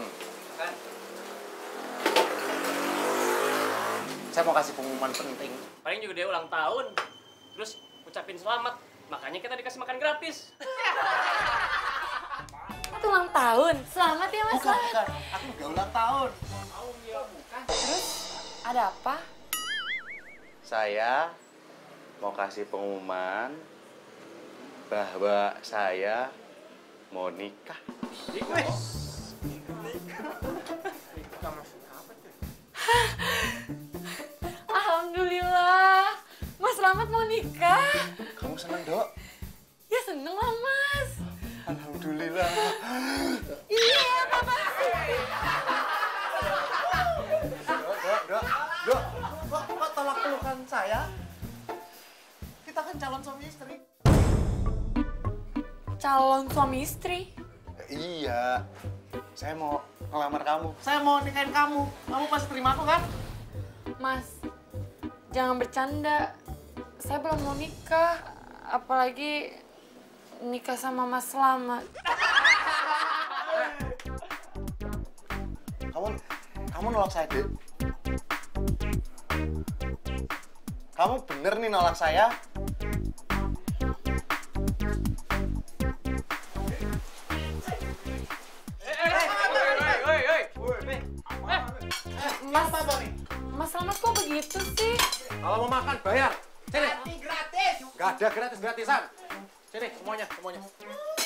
S11: Saya mau kasih pengumuman penting.
S13: Paling juga dia ulang tahun, terus ucapin selamat. Makanya kita dikasih makan gratis.
S8: Itu ulang tahun. Selamat ya, Mas.
S11: Bukan. Aku udah ulang tahun.
S8: Terus ada apa?
S11: Saya mau kasih pengumuman bahwa saya mau nikah.
S8: Alhamdulillah. Mas Slamet mau nikah.
S11: Kamu seneng, Dok?
S8: Ya seneng lah, Mas.
S11: Alhamdulillah.
S8: Iya, Bapak.
S11: Dok, kok tolak pelukan saya? Kita kan calon suami istri.
S8: Calon suami istri?
S11: Iya, saya mau ngelamar kamu. Saya mau nikahin kamu. Kamu pasti terima aku kan?
S8: Mas, jangan bercanda. Saya belum mau nikah, apalagi nikah sama Mas Slamet.
S11: Kamu nolak saya, Dek. Kamu bener nih nolak saya?
S8: Mas Slamet kok begitu sih?
S11: Kalau mau makan bayar. Sini.
S12: Gratis.
S11: Gak ada gratisan. Sini semuanya. Situ.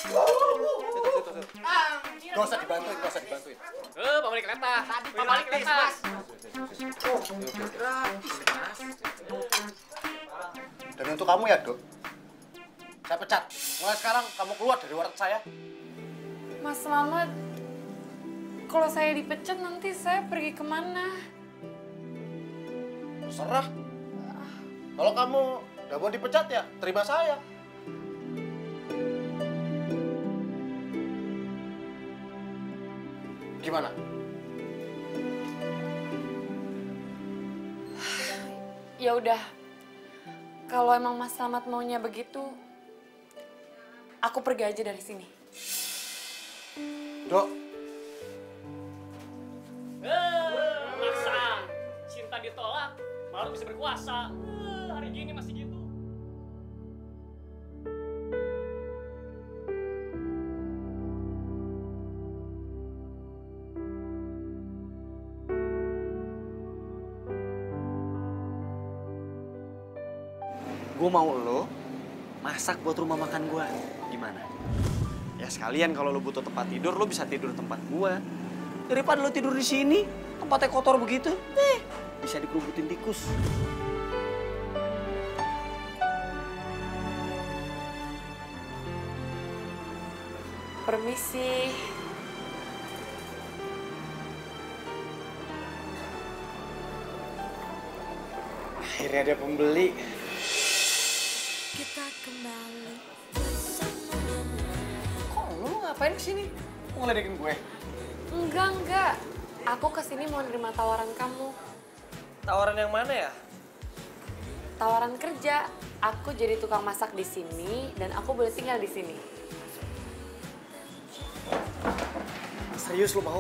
S11: Gak usah dibantuin.
S13: Pemilik kereta. Pemilik kereta.
S11: Dan untuk kamu ya, Dok. Saya pecat. Mulai sekarang kamu keluar dari warteg saya.
S8: Mas Slamet, kalau saya dipecat nanti saya pergi kemana?
S11: Terserah. Kalau kamu udah mau dipecat ya, terima saya. Gimana?
S8: Ya udah, kalau emang Mas Slamet maunya begitu, aku pergi aja dari sini.
S11: Dok.
S13: Masa cinta ditolak, baru bisa berkuasa. Hari gini masih gitu.
S3: Gue mau lo masak buat rumah makan gue. Gimana? Ya sekalian kalau lo butuh tempat tidur, lo bisa tidur di tempat gue. Daripada lo tidur di sini, tempatnya kotor begitu, bisa dikerubutin tikus.
S8: Permisi.
S3: Akhirnya ada pembeli.
S8: Kita kembali.
S3: Kok lo ngapain kesini? Mau ngeledekin gue?
S8: Enggak. Aku kesini mau nerima tawaran kamu.
S3: Tawaran yang mana ya?
S8: Tawaran kerja. Aku jadi tukang masak di sini dan aku boleh tinggal di sini.
S3: Serius lo mau?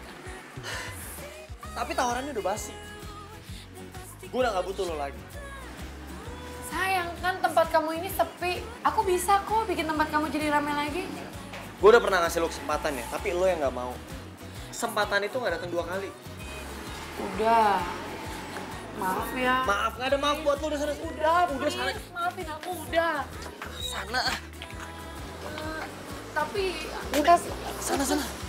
S3: Tapi tawarannya udah basi. Gue udah gak butuh lo lagi.
S8: Sayang kan tempat kamu ini sepi. Aku bisa kok bikin tempat kamu jadi ramai lagi.
S3: Gue udah pernah ngasih lo kesempatan ya, tapi lo yang gak mau. Kesempatan itu gak datang 2 kali.
S8: Udah, Maaf ya.
S12: Maaf, nggak ada maaf buat lu. Udah sana. Udah sana.
S8: Maafin aku, udah.
S12: Sana.
S8: Tapi...
S12: Udah, sana.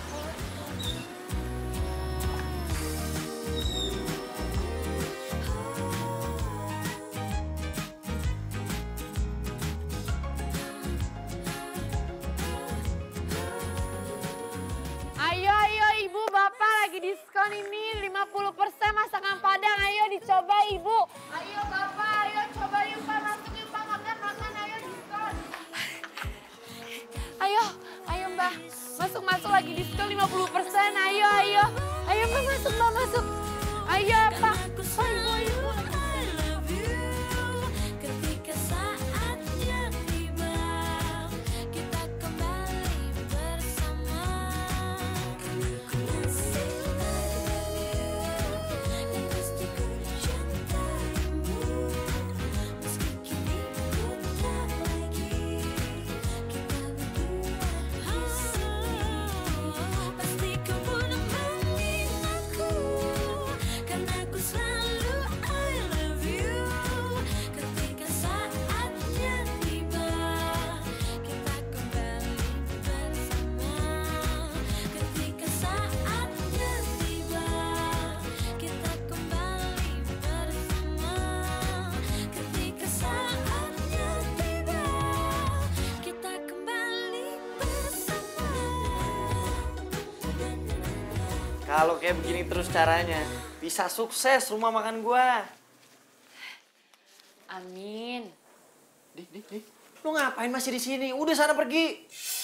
S8: Ayo, Ibu, Bapak lagi diskon ini 50% masakan Padang. Ayo dicoba, Ibu. Ayo, Bapak, ayo coba yuk, Pak. Masuk yuk, Pak. Makan, ayo diskon. Ayo, Mbak. Masuk lagi diskon 50%. Ayo. Ayo, Mbak, masuk. Ayo, Pak. Ayo.
S1: Ketika saatnya tiba, kita kembali bersama. Dan pastiku cintamu, meski kini ku tak lagi kita berdua di sini. Pasti kau pun nemenin aku, karena aku selalu I love you. Ketika saatnya tiba, kita kembali bersama. Ketika saatnya tiba, kita kembali bersama. Ketika saatnya tiba, kita kembali bersama.
S3: Kalau kayak begini terus caranya, bisa sukses rumah makan gua.
S8: Amin.
S3: Di. Lu ngapain masih di sini? Udah sana pergi.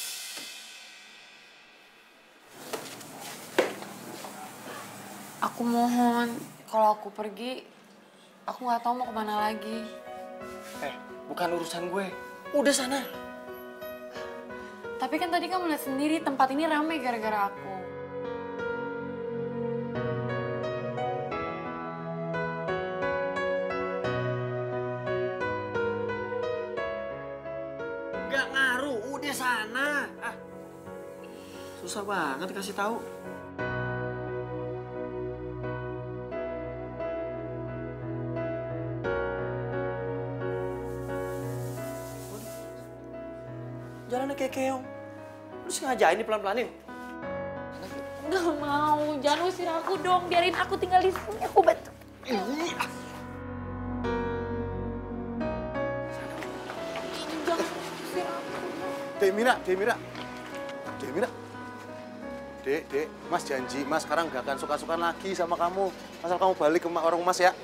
S8: Aku mohon, kalau aku pergi, aku nggak tahu mau kemana lagi.
S3: Bukan urusan gue. Udah sana.
S8: Tapi kan tadi kamu lihat sendiri tempat ini ramai gara-gara aku.
S3: Gak ngaruh, udah sana. Susah banget kasih tahu. Jalannya kayak keong. Lu sengaja ini pelan-pelanin.
S8: Gak mau, jangan usir aku dong. Biarin aku tinggal di sini, aku bantu. Jangan usir aku.
S11: Dek Mira. Dek, Mas janji, Mas sekarang gak akan suka-suka lagi sama kamu. Asal kamu balik ke warung Mas ya.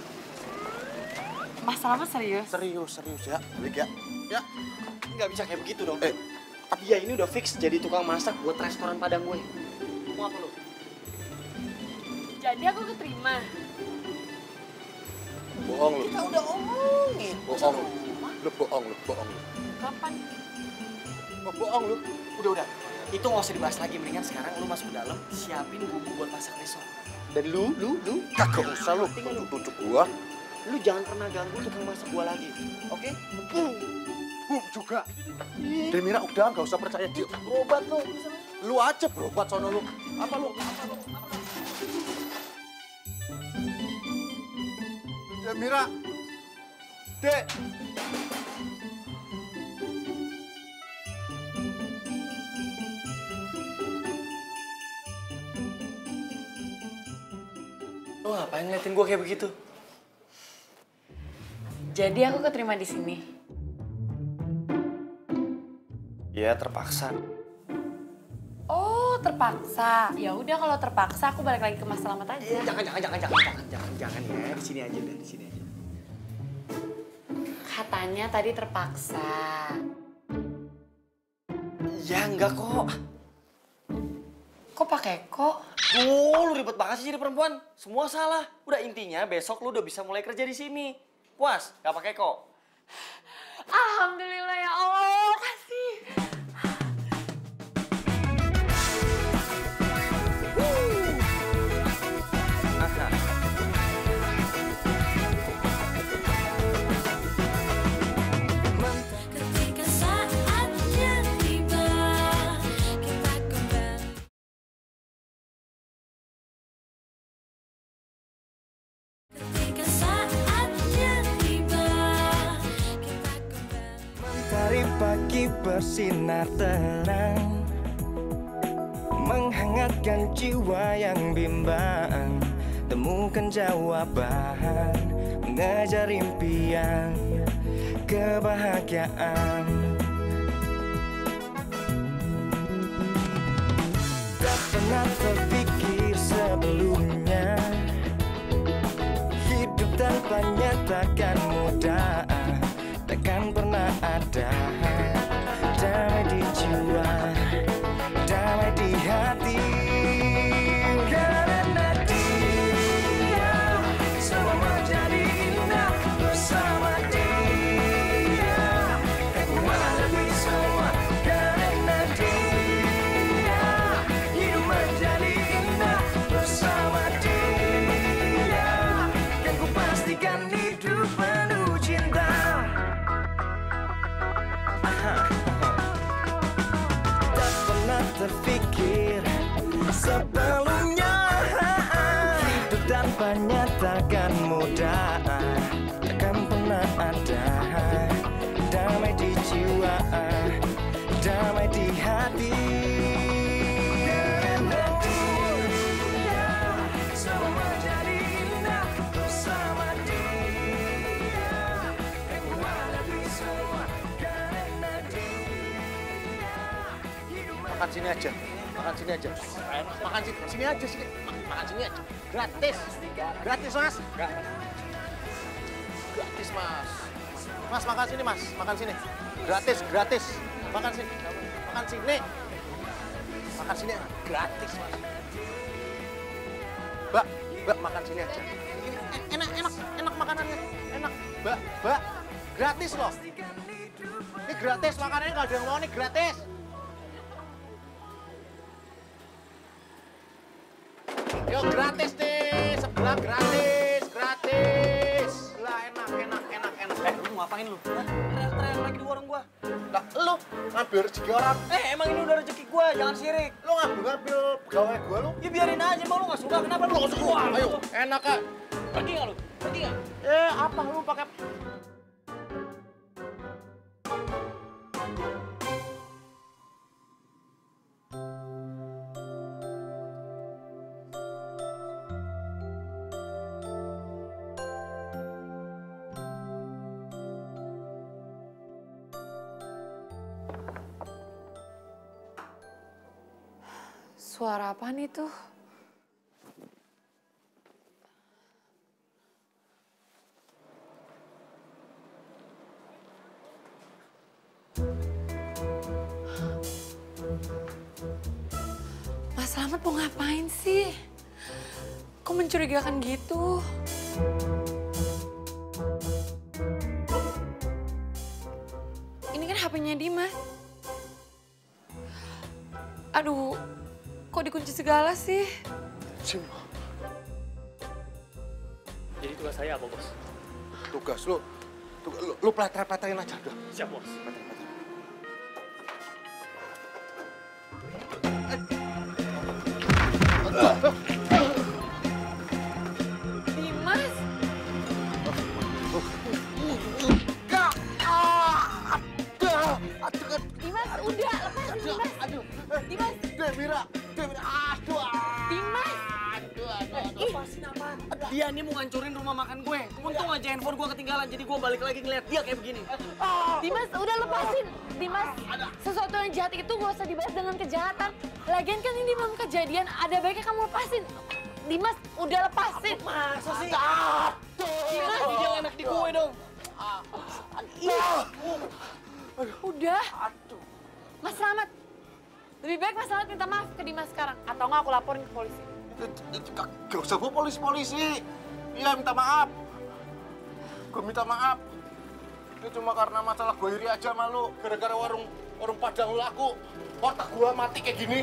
S8: Masalah mas serius?
S11: Serius ya, balik ya. Ya.
S3: Nggak bisa kayak begitu dong. Dia ini udah fix jadi tukang masak buat restoran Padang gue. Mau apa lu?
S8: Jadi aku keterima.
S11: Bohong lu.
S12: Kita udah omongin.
S11: Bohong lu.
S8: Kapan?
S11: Bohong lu.
S3: Udah. Itu nggak usah dibahas lagi. Mendingan sekarang lu masuk ke dalam, siapin bumbu buat masak restoran. Dan lu
S11: Kagak usah lu, tunjuk gua.
S3: Lu jangan pernah ganggu tukang masak gua lagi. Oke?
S11: Juga. Demira udah nggak usah percaya dia.
S12: Berobat lu.
S11: Lu aja berobat sono lu. Apa lu? Demira. Dek.
S3: Lu ngapain ngeliatin gua kayak begitu?
S8: Jadi aku keterima di sini.
S3: Ya terpaksa.
S8: Oh, terpaksa. Ya udah kalau terpaksa aku balik lagi ke Mas Selamat aja.
S3: Jangan ya. Di sini aja udah, di sini aja.
S8: Katanya tadi terpaksa.
S3: Ya enggak kok.
S8: Kok pakai kok?
S3: Lu ribet banget sih jadi perempuan. Semua salah. Udah intinya besok lu udah bisa mulai kerja di sini. Puas, nggak pakai kok.
S8: Alhamdulillah ya Allah, kasih.
S1: Ketika saatnya tiba, kita kembali. Ketika
S14: Matahari pagi bersinar terang, menghangatkan jiwa yang bimbang. Temukan jawaban, mengejar impian, kebahagiaan. Tak pernah terpikir sebelumnya, hidup tanpanya takkan mudah, takkan pernah ada damai di jiwa, damai di hati. Karena dia semua menjadi indah bersama dia. Aku menghadapi semua karena dia. Hidup menjadi indah bersama dia. Dan ku pastikan hidup penuh cinta. Tak pernah terpikir sebelumnya, hidup tanpanya takkan mudah, takkan pernah ada damai di jiwa, damai di hati. Karena dia semua menjadi indah bersama dia. Aku menghadapi semua karena dia.
S5: Makan sini aja. Makan sini aja. Makan sini aja sini. Makan sini aja. Gratis. Gratis, Mas. Gratis, Mas. Mas, makan sini, Mas. Makan sini. Gratis, gratis. Makan sini. Makan sini. Makan sini gratis, Mas. Mbak, makan sini aja. Ini enak makanannya. Enak. Mbak, gratis loh. Ini gratis makanannya, kalau ada yang mau nih gratis. Yo, gratis nih, sebelah gratis. Lah enak. Lu ngapain lu?
S12: Teriak-teriak lagi di warung gua.
S5: Lah, lu ngambil rezeki orang.
S12: Emang ini udah rezeki gua, jangan sirik.
S5: Lu ngambil pegawai gua lu.
S12: Ya biarin aja, emang lu gak suka, kenapa lu gak suka?
S5: Ayo, enak kan?
S12: Pergi gak lu? Pergi gak?
S5: Apa lu pakai...
S8: Suara apaan itu? Mas Slamet mau ngapain sih? Kok mencurigakan gitu? Ini kan HP-nya Dimas. Aduh, kok dikunci segala sih?
S13: Jadi tugas saya apa, Bos?
S5: Tugas lu pelatar-pelatarin aja udah.
S13: Siap, Bos.
S8: Dimas? Dimas, udah, lepasin Dimas. Dimas.
S5: Mira. Aduh.
S8: Dimas.
S12: Lepasin apaan? Dia nih mau ngancurin rumah makan gue. Untung aja handphone gue ketinggalan, jadi gue balik lagi ngeliat dia kayak begini.
S8: Dimas, udah lepasin. Dimas, sesuatu yang jahat itu gak usah dibalas dengan kejahatan. Lagian kan ini belum kejadian, ada baiknya kamu lepasin. Dimas, udah lepasin.
S12: Masa sih?
S8: Dimas.
S12: Dia enak di gue dong.
S8: Udah. Mas Slamet, lebih baik Mas Slamet minta maaf ke Dimas sekarang. Atau nggak aku laporin ke polisi.
S5: Gak usah bawa polisi. Iya, minta maaf. Gue minta maaf. Itu cuma karena masalah gue iri aja malu. Gara-gara warung Padang laku, otak gue mati kayak gini.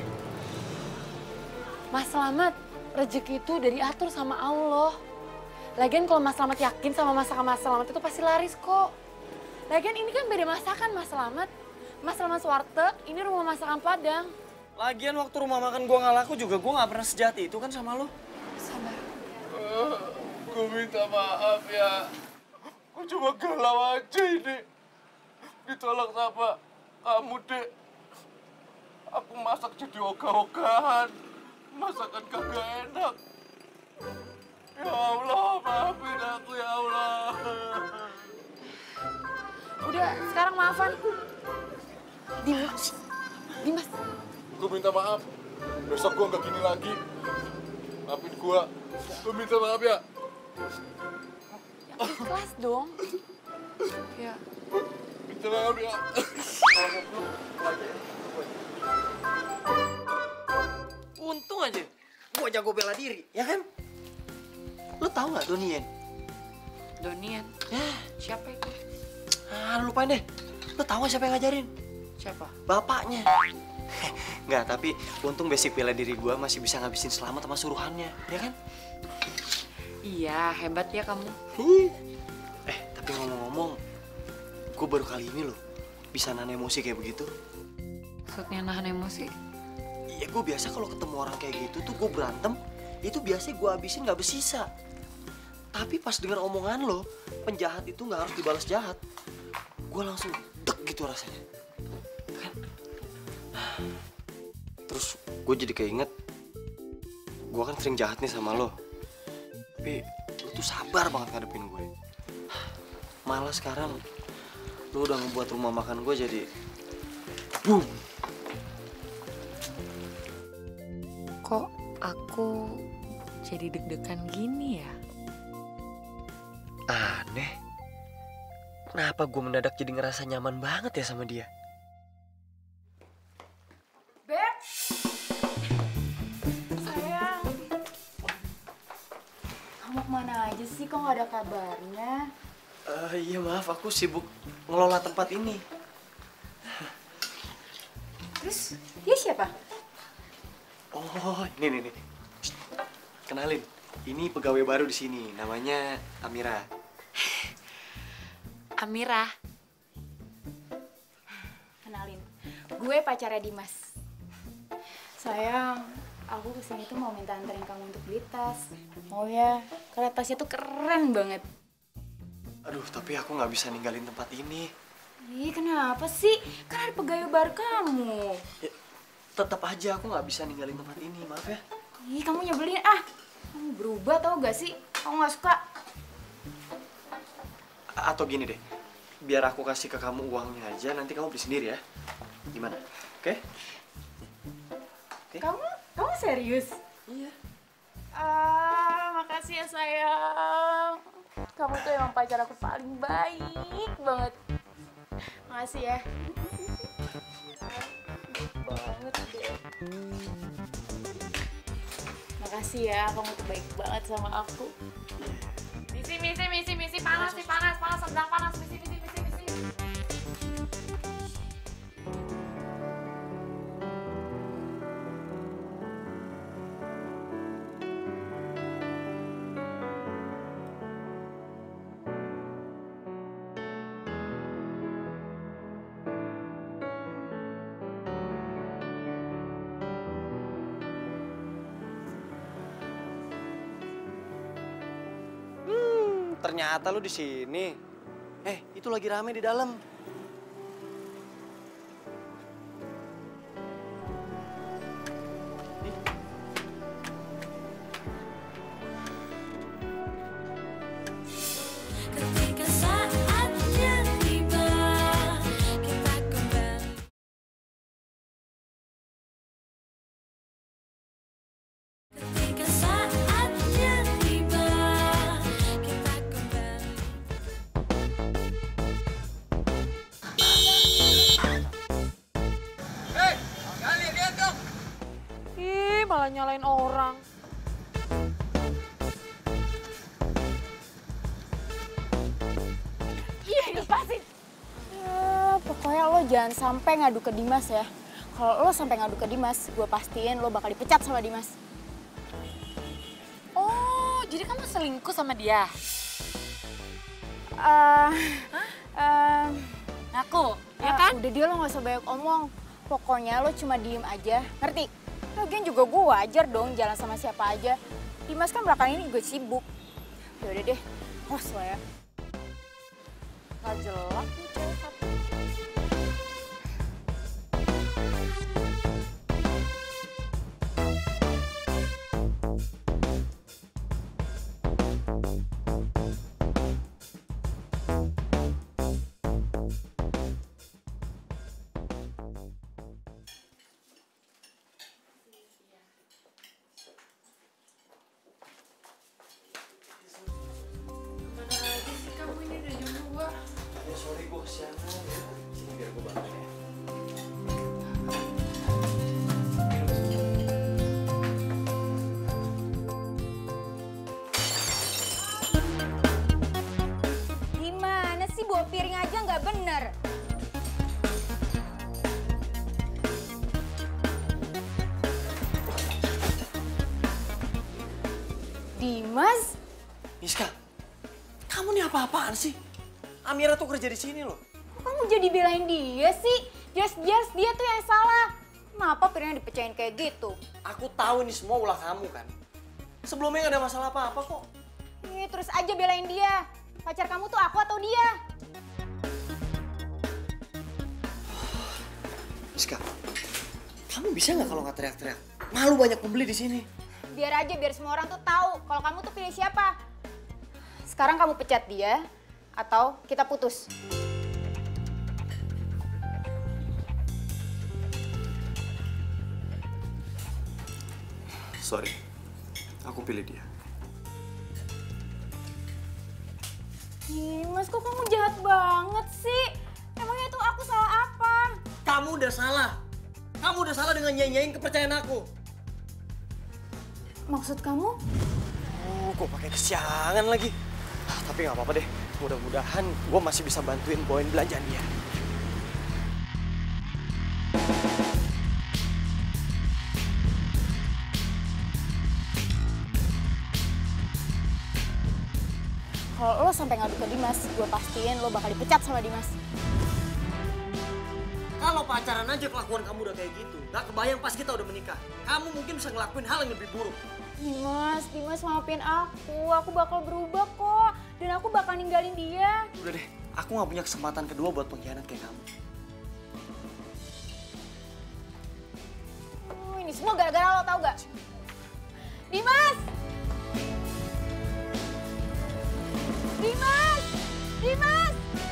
S8: Mas Slamet, rezeki itu udah diatur sama Allah. Lagian kalau Mas Slamet yakin sama masakan Mas Slamet itu pasti laris kok. Lagian ini kan beda masakan Mas Slamet. Mas Slamet warteg, ini rumah masakan Padang.
S12: Lagian waktu rumah makan gue nggak laku juga gue nggak pernah sejati itu kan sama lo.
S8: Sabar.
S9: Gue minta maaf ya. Gue cuma galau aja ini.
S11: ditolak sama kamu, Dek. Aku masak jadi ogah-ogahan. Masakan kagak enak. Ya Allah, maafin aku ya Allah.
S8: Udah, sekarang maafan. Dimas.
S11: Gue minta maaf. Besok gue nggak gini lagi. Maafin gue. Gue minta maaf ya.
S8: Ikhlas dong. Ya.
S11: Minta maaf ya.
S3: Untung aja gua jago bela diri, ya kan? Lu tahu nggak Donien?
S8: Donien?
S3: Ya,
S8: Siapa itu?
S3: lu lupain deh. Lu tahu nggak siapa yang ngajarin?
S8: Siapa?
S3: Bapaknya. Nggak, tapi untung basic bela diri gua masih bisa ngabisin selamat sama suruhannya, ya kan?
S8: Iya, hebat ya kamu.
S3: Tapi ngomong-ngomong, gua baru kali ini loh bisa nahan emosi kayak begitu.
S8: Maksudnya nahan emosi?
S3: Ya gue biasa kalau ketemu orang kayak gitu tuh gue berantem, itu biasanya gue habisin nggak bersisa. Tapi pas dengar omongan lo, penjahat itu nggak harus dibalas jahat, gue langsung deg gitu rasanya. Kan? Terus gue jadi keinget, gue kan sering jahat nih sama lo. Tapi lo tuh sabar banget ngadepin gue. Malah sekarang lo udah ngebuat rumah makan gue jadi boom.
S8: Kok aku jadi deg-degan gini ya?
S3: Aneh. Kenapa gue mendadak jadi ngerasa nyaman banget ya sama dia?
S2: Beb. Sayang. Kamu kemana aja sih? Kok nggak ada kabarnya?
S3: Iya maaf, aku sibuk ngelola tempat ini.
S2: Terus dia siapa?
S3: Oh, ini. Shh, kenalin, ini pegawai baru di sini. Namanya Amira.
S8: Amira.
S2: Kenalin, gue pacarnya Dimas. Sayang, aku kesini tuh mau minta anterin kamu untuk beli tas. Oh ya, karena tasnya tuh keren banget.
S3: Aduh, tapi aku nggak bisa ninggalin tempat ini.
S2: Ih, kenapa sih? Kan ada pegawai baru kamu.
S3: Ya, tetap aja aku nggak bisa ninggalin tempat ini, maaf ya.
S2: Ih, kamu nyebelin ah. Kamu berubah tau gak sih? Kamu nggak suka.
S3: Atau gini deh, biar aku kasih ke kamu uangnya aja, nanti kamu beli sendiri ya. Gimana? Oke?
S2: Kamu serius?
S3: Iya.
S8: Makasih ya sayang. Kamu tuh emang pacar aku paling baik banget.
S2: Makasih ya.
S8: Banget deh.
S2: Makasih ya, kamu tuh baik banget sama aku.
S8: Misi, panas nih, panas, sedang panas, misi.
S3: Ternyata lu di sini. Itu lagi rame di dalam.
S14: Ketika saatnya tiba, kita kembali. Ketika saatnya tiba, kita kembali.
S11: Kalian lihat dong.
S8: Ih, malah nyalain orang.
S2: Iya, lepasin. Pokoknya lo jangan sampai ngadu ke Dimas ya. Kalau lo sampai ngadu ke Dimas, gue pastiin lo bakal dipecat sama Dimas.
S8: Oh, jadi kamu selingkuh sama dia? Ngaku, ya kan?
S2: Udah dia lo gak usah banyak omong. Pokoknya lo cuma diem aja, ngerti? Lagian juga gue wajar dong jalan sama siapa aja. Dimas kan belakangan ini gue sibuk. Yaudah deh, hos lo ya.
S8: Gak jelas nih cewek satu.
S3: apaan sih? Amira tuh kerja di sini loh.
S2: Kok kamu jadi belain dia sih? Jelas-jelas dia tuh yang salah. Kenapa Firna dipecahin kayak gitu?
S3: Aku tahu ini semua ulah kamu kan. Sebelumnya gak ada masalah apa-apa kok.
S2: Terus aja belain dia. Pacar kamu tuh aku atau dia?
S3: Miska, kamu bisa nggak kalau nggak teriak-teriak? Malu banyak pembeli di sini.
S2: Biar aja, biar semua orang tuh tahu kalau kamu tuh pilih siapa. Sekarang kamu pecat dia atau kita putus.
S3: Sorry, aku pilih dia.
S2: Ih, Mas, kok kamu jahat banget sih? Emangnya tuh aku salah apa?
S3: Kamu udah salah. Kamu udah salah dengan nyanyain kepercayaan aku.
S2: Maksud kamu?
S3: Kok pakai kesiangan lagi? Tapi nggak apa-apa deh. Mudah-mudahan gue masih bisa bantuin bawain belanjaan dia.
S2: Kalau lo sampai ngadu ke Dimas, gue pastiin lo bakal dipecat sama Dimas.
S3: Kalau pacaran aja kelakuan kamu udah kayak gitu, gak kebayang pas kita udah menikah. Kamu mungkin bisa ngelakuin hal yang lebih buruk.
S2: Dimas maafin aku bakal berubah kok. Dan aku bakal ninggalin dia.
S3: Udah deh, aku gak punya kesempatan kedua buat pengkhianat kayak kamu.
S2: Ini semua gara-gara lo, tau gak? Dimas! Dimas! Dimas!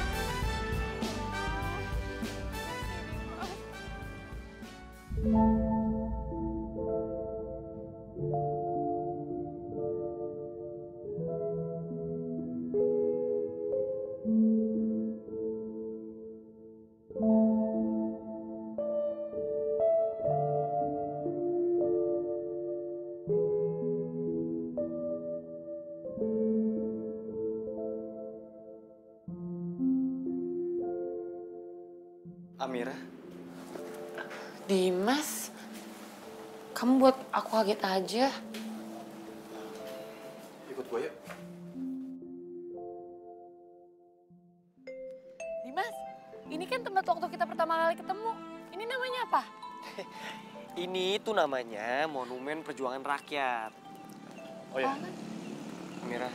S3: Amira,
S8: Dimas, kamu buat aku kaget aja.
S3: ikut gue yuk.
S8: Dimas, ini kan tempat waktu kita pertama kali ketemu. Ini namanya apa?
S3: Ini tuh namanya Monumen Perjuangan Rakyat. Oh ya, Amira.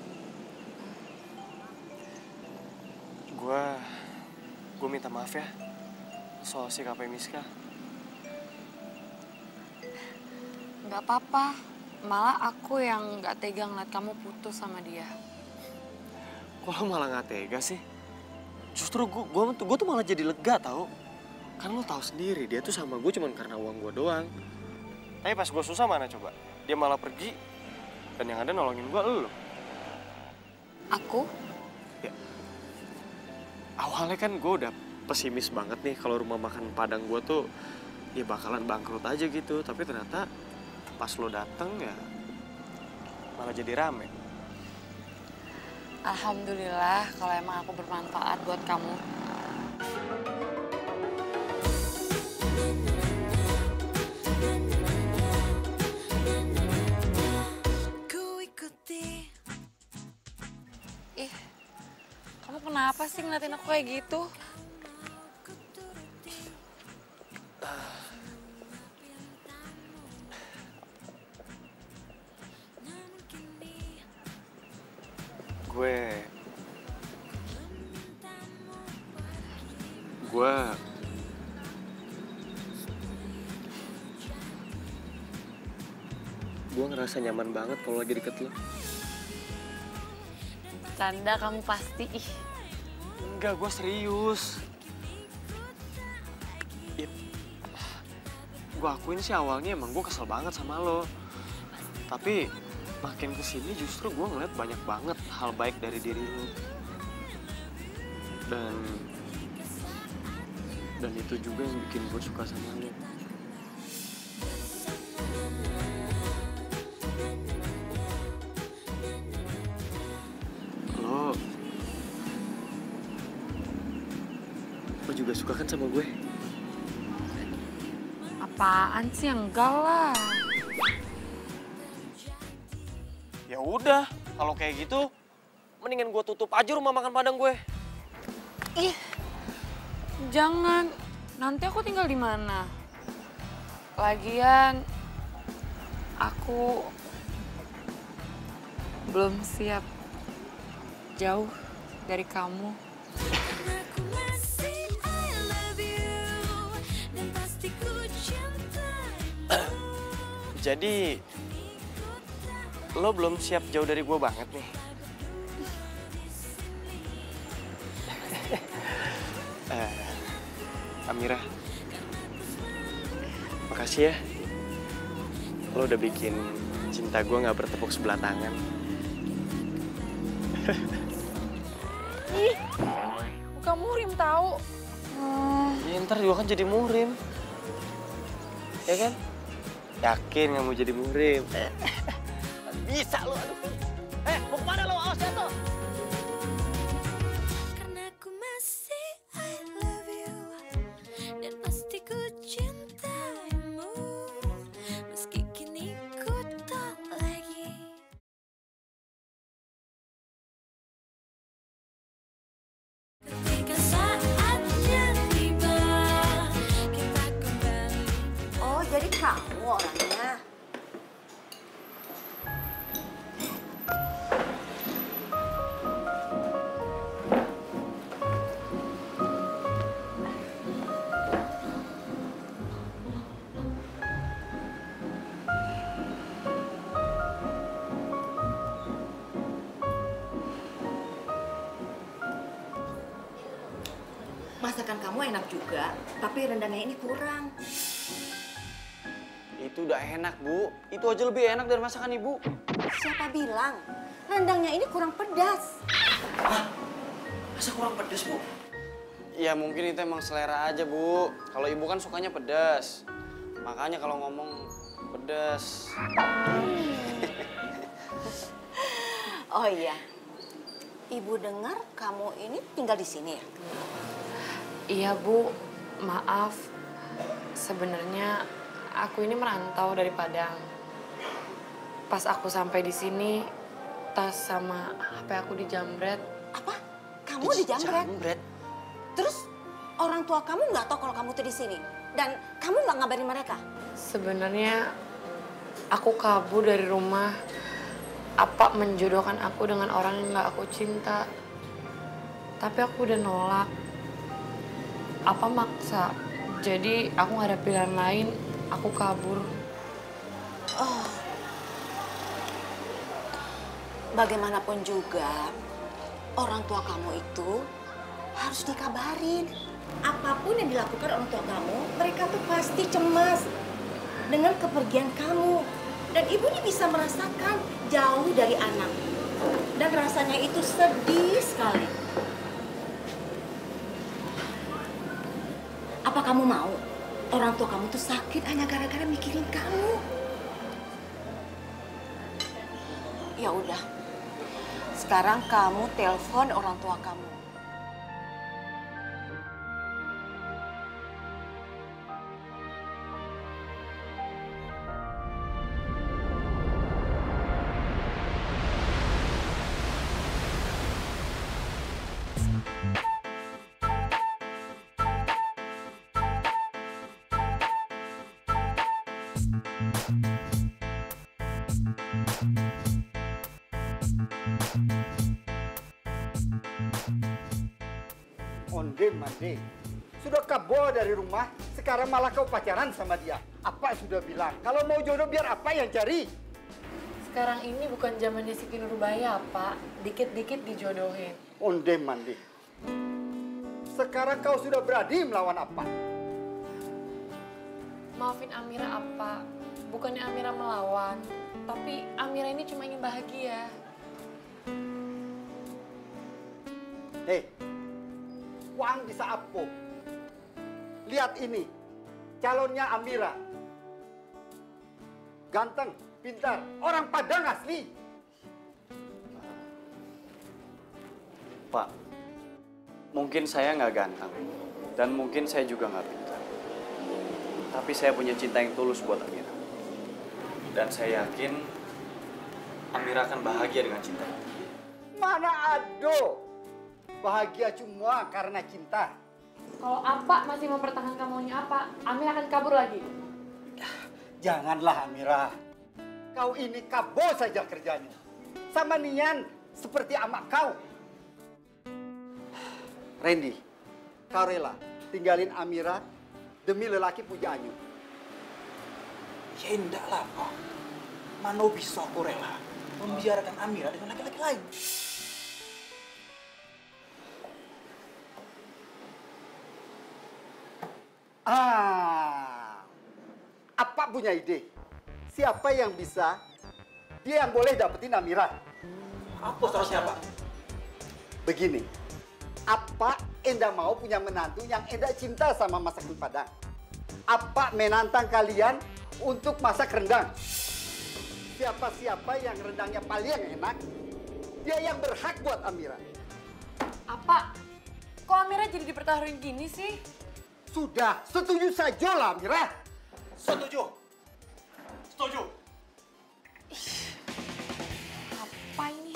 S3: Gue minta maaf ya soal sikapnya Miska.
S8: Nggak apa-apa, malah aku yang nggak tega ngeliat kamu putus sama dia.
S3: Kok lo malah nggak tega sih? Justru gue tuh malah jadi lega tau. Kan lo tahu sendiri dia tuh sama gue cuman karena uang gue doang. Tapi pas gue susah mana coba? Dia malah pergi dan yang ada nolongin gue lo.
S8: Aku?
S3: Ya. Awalnya kan gue udah pesimis banget nih kalau rumah makan Padang gue tuh ya bakalan bangkrut aja gitu. Tapi ternyata pas lo dateng ya malah jadi rame.
S8: Alhamdulillah kalau emang aku bermanfaat buat kamu. Ih, kamu kenapa sih ngeliatin aku kayak gitu?
S3: Gue ngerasa nyaman banget kalau lagi deket lo.
S8: Canda kamu pasti. Ih.
S3: Enggak, gue serius. Ya, gue akuin sih awalnya emang gue kesel banget sama lo. Tapi makin kesini justru gue ngeliat banyak banget hal baik dari diri lo. Dan itu juga yang bikin gue suka sama lo. Lo juga suka kan sama gue?
S8: Apaan sih? Enggak lah.
S3: Ya udah, kalau kayak gitu
S12: Mendingan gue tutup aja rumah makan Padang gue.
S8: Ih, jangan. Nanti aku tinggal di mana? Lagian, aku belum siap jauh dari kamu.
S14: Aku masih I love you dan pasti ku cintai.
S3: Jadi, lo belum siap jauh dari gue banget nih. Amira, makasih ya. Lo udah bikin cinta gue gak bertepuk sebelah tangan.
S8: Ih, muka murim tahu.
S3: Ya ntar juga kan jadi murim. Ya kan? Yakin gak mau jadi murim?
S12: Bisa lo, aduh. Mau kemana lo? Awas jatuh.
S14: Karena aku masih I love you dan pasti ku cintaimu meski kini ku tak lagi. Ketika saatnya tiba kita kembali.
S7: Oh, jadi kamu orangnya. Masakan kamu enak juga, tapi rendangnya ini kurang.
S3: Itu udah enak, Bu. Itu aja lebih enak dari masakan Ibu.
S7: Siapa bilang? Rendangnya ini kurang pedas.
S3: Masa kurang pedas, Bu? Ya mungkin itu emang selera aja, Bu. Kalau Ibu kan sukanya pedas. Makanya kalau ngomong pedas.
S7: Oh iya, Ibu dengar kamu ini tinggal di sini ya?
S8: Iya Bu, maaf. Sebenarnya aku ini merantau dari Padang. Pas aku sampai di sini, tas sama HP aku dijamret.
S7: Apa? Kamu dijamret? Terus orang tua kamu nggak tahu kalau kamu tuh di sini? Dan kamu nggak ngabarin mereka?
S8: Sebenarnya aku kabur dari rumah. Apa menjodohkan aku dengan orang yang nggak aku cinta. Tapi aku udah nolak. Apa maksa. Jadi aku nggak ada pilihan lain. Aku kabur.
S7: Oh. Bagaimanapun juga, orang tua kamu itu harus dikabarin. Apapun yang dilakukan orang tua kamu, mereka tuh pasti cemas dengan kepergian kamu. Dan ibu ini bisa merasakan jauh dari anak. Dan rasanya itu sedih sekali. Apa kamu mau orang tua kamu tuh sakit hanya gara-gara mikirin kamu? Ya udah, sekarang kamu telepon orang tua kamu.
S15: Onde mande, sudah kabur dari rumah, sekarang malah kau pacaran sama dia. Apa sudah bilang? Kalau mau jodoh biar apa yang cari?
S8: Sekarang ini bukan zamannya Siti Nurbaya, Pak. Dikit-dikit dijodohin.
S15: Onde mande. Sekarang kau sudah berani melawan apa?
S8: Maafin Amira apa? Bukannya Amira melawan, tapi Amira ini cuma ingin bahagia.
S15: Hei, Wang bisa apa? Lihat ini, calonnya Amira. Ganteng, pintar, orang Padang asli.
S3: Pak, mungkin saya nggak ganteng. Dan mungkin saya juga nggak pintar. Tapi saya punya cinta yang tulus buat Amira. Dan saya yakin Amira akan bahagia dengan cinta itu.
S15: Mana ada. Bahagia cuma karena cinta.
S8: Kalau Apa masih mempertahankan maunya Apa, Amir akan kabur lagi.
S15: Janganlah Amira. Kau ini kabo saja kerjanya. Sama Nian seperti amak kau. Randy, kau rela tinggalin Amira demi lelaki pujaannya?
S5: Ya enggak lah, Pak. Mana bisa aku rela membiarkan Amira dengan laki-laki lain.
S15: Apa punya ide? Siapa yang bisa? Dia yang boleh dapetin Amira.
S5: Apa seharusnya, Pak?
S15: Begini, Apa Enda mau punya menantu yang Enda cinta sama masakan Padang? Apa menantang kalian untuk masak rendang? Siapa-siapa yang rendangnya paling enak, dia yang berhak buat Amira.
S8: Apa? Kok Amira jadi dipertaruhin gini sih?
S15: Sudah, setuju saja lah Amira.
S5: Setuju. Setuju.
S8: Apa ini?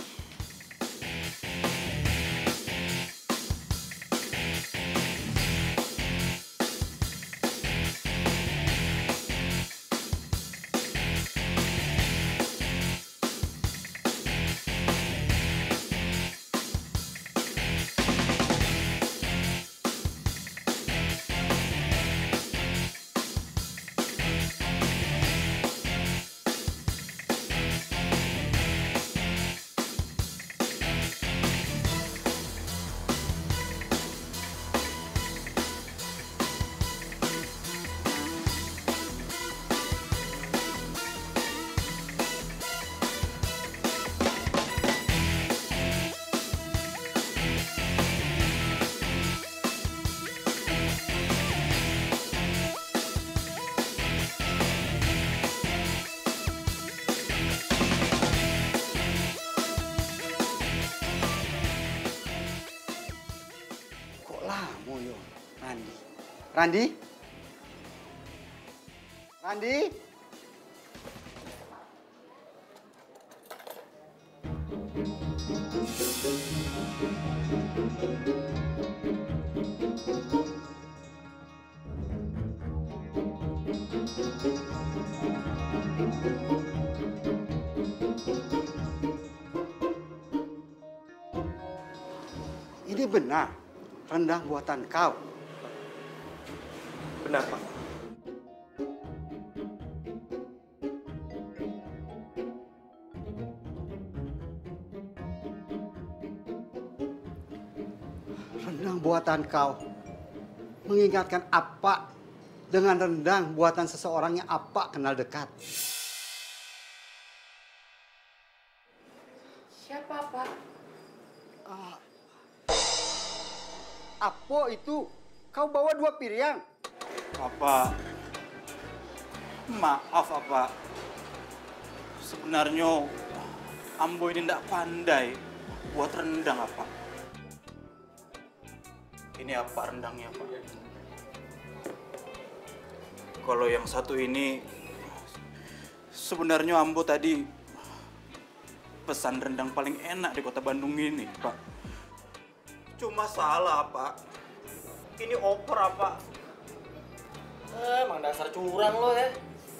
S15: Randi? Randi? Ini benar rendang buatan kau.
S3: Benar, Pak.
S15: Rendang buatan kau mengingatkan apa dengan rendang buatan seseorang yang apa kenal dekat.
S8: Siapa, Pak?
S15: Apa itu? Kau bawa 2 piring.
S5: Apa? Maaf, Apa. Sebenarnya Ambo ini tidak pandai buat rendang, Apa. Ini apa rendangnya, Pak? Kalau yang satu ini, sebenarnya Ambo tadi pesan rendang paling enak di kota Bandung ini, Pak. Cuma salah, Pak. Ini oper, Pak.
S12: Emang dasar curang lo ya.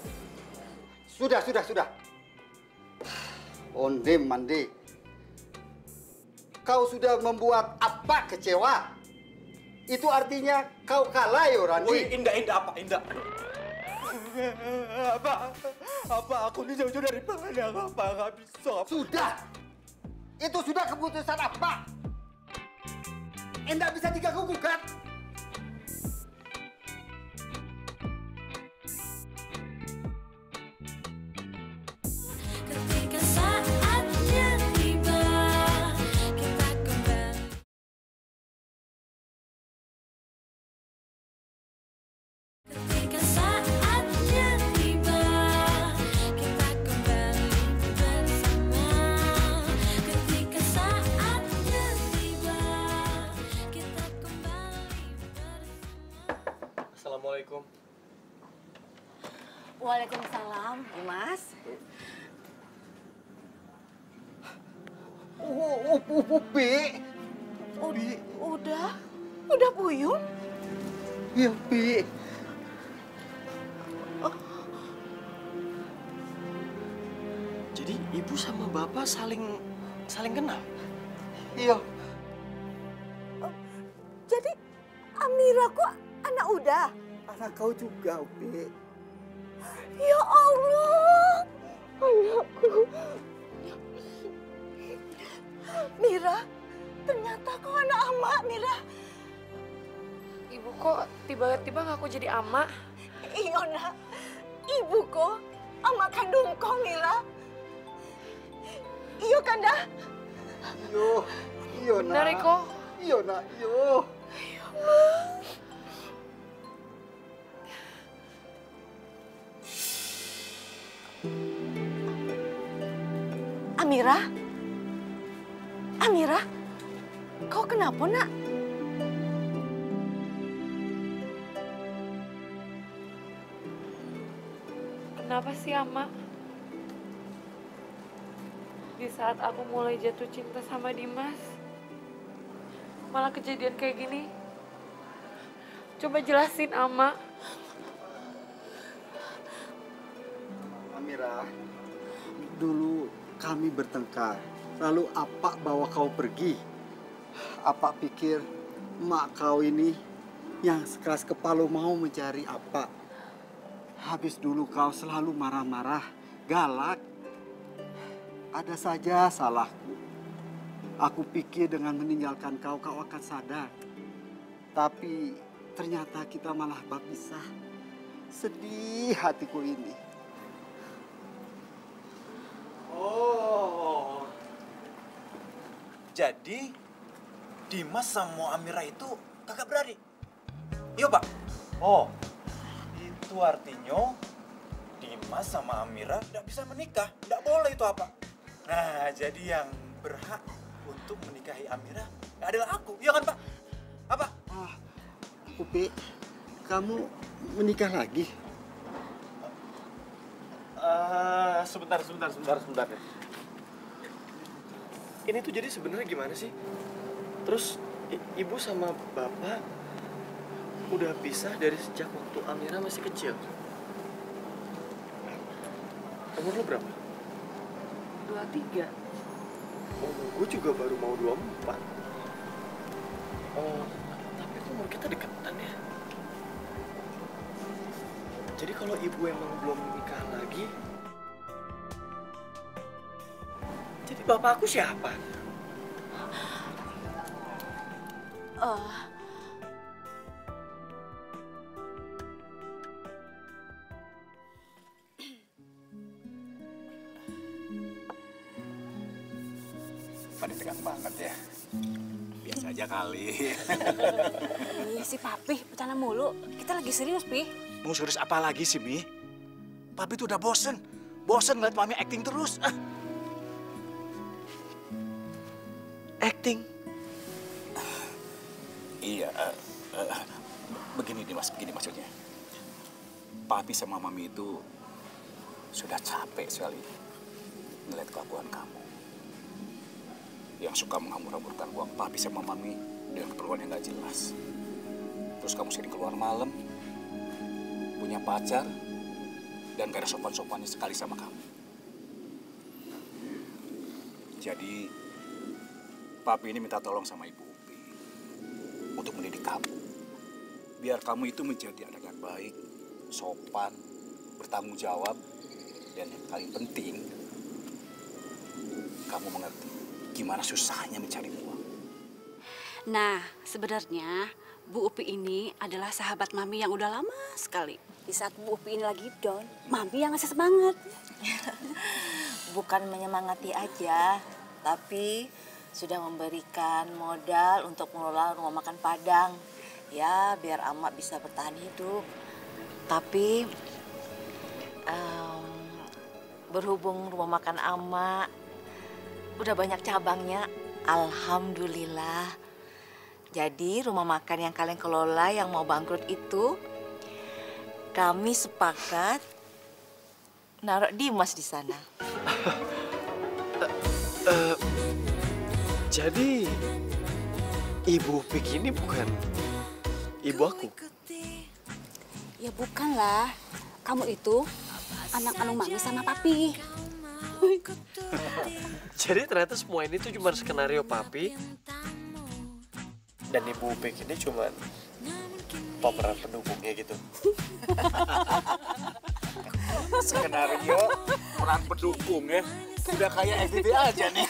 S15: Sudah. Onde mande. Kau sudah membuat apa kecewa? Itu artinya kau kalah ya, Randi.
S5: Woi, indah, apa, indah. Apa aku ini jauh-jauh dari Padang, apa nggak bisa.
S15: Sudah. Itu sudah keputusan apa? Enda bisa diganggu-gugat.
S14: Ketika saatnya tiba, kita kembali. Ketika saatnya tiba, kita kembali bersama. Ketika saatnya tiba, kita kembali bersama.
S12: Assalamualaikum.
S7: Waalaikumsalam, Mas.
S15: Upi.
S7: Udah puyung?
S15: Iya, Pi.
S3: Jadi ibu sama bapak saling kenal?
S15: Iya.
S7: Jadi Amira kok anak udah?
S15: Anak kau juga, Upi.
S7: Ya Allah, anakku. Mira, ternyata kau anak Ama, Mira.
S8: Ibu kok tiba-tiba ngaku jadi ama?
S7: Iya, nak. Ibu kok ama kandung kau, Mira. Iya kan, dah?
S15: Iya,
S8: Benar,
S15: nak.
S8: Iko?
S15: Iya, nak. Iya.
S7: Amira? Amira? Kau kenapa, nak?
S8: Kenapa sih, Ama? Di saat aku mulai jatuh cinta sama Dimas, malah kejadian kayak gini. Coba jelasin, Ama.
S15: Amira, dulu kami bertengkar. Lalu Apa bawa kau pergi. Apa pikir mak kau ini yang sekeras kepala mau mencari Apa. Habis dulu kau selalu marah-marah, galak. Ada saja salahku. Aku pikir dengan meninggalkan kau, kau akan sadar. Tapi ternyata kita malah berpisah. Sedih hatiku ini.
S5: Oh. Jadi Dimas sama Amira itu kakak beradik? Iya, Pak. Oh. Itu artinya Dimas sama Amira tidak bisa menikah. Tidak boleh itu apa? Nah, jadi yang berhak untuk menikahi Amira adalah aku. Iya kan, Pak? Apa?
S15: Upi, kamu menikah lagi?
S3: Sebentar. Ini tuh jadi sebenarnya gimana sih? Terus ibu sama bapak udah pisah dari sejak waktu Amira masih kecil. Umur lo berapa?
S8: 23.
S3: Gue juga baru mau 24. Tapi kok umur kita dekatan ya? Jadi kalau ibu emang belum nikah lagi, jadi bapak aku siapa?
S5: Pada tegang banget ya. Biasa aja kali.
S4: Iya si Papi, bercanda mulu. Kita lagi serius, Pi.
S5: Mau serius apa lagi sih, Mi? Papi tuh udah bosen. Bosen ngeliat Mami acting terus.
S3: Acting?
S5: Iya, begini Dimas, begini maksudnya. Papi sama Mami itu sudah capek sekali ngeliat kelakuan kamu. Yang suka menghambur-hamburkan uang Papi sama Mami dengan keperluan yang gak jelas. Terus kamu sering keluar malam, punya pacar, dan gak ada sopan-sopannya sekali sama kamu. Jadi, Papi ini minta tolong sama Ibu Upi untuk mendidik kamu. Biar kamu itu menjadi anak yang baik, sopan, bertanggung jawab, dan yang paling penting, kamu mengerti gimana susahnya mencari uang.
S4: Nah, sebenarnya Bu Upi ini adalah sahabat Mami yang udah lama sekali. Di saat Bu Upi ini lagi down, Mami yang ngasih semangat.
S7: Bukan menyemangati aja, tapi sudah memberikan modal untuk mengelola rumah makan Padang. Ya, biar Ama bisa bertahan hidup. Tapi berhubung rumah makan Ama udah banyak cabangnya, alhamdulillah. Jadi rumah makan yang kalian kelola yang mau bangkrut itu, kami sepakat naruh Dimas di sana.
S3: Jadi Ibu Upik ini bukan ibu aku.
S4: Ya bukan lah. Kamu itu anak anu mami sama papi.
S3: Jadi ternyata semua ini tuh cuma skenario papi. Dan Ibu Upik ini cuma pemeran pendukungnya gitu.
S5: Skenario, peran pendukung ya. Udah kayak FTV aja nih.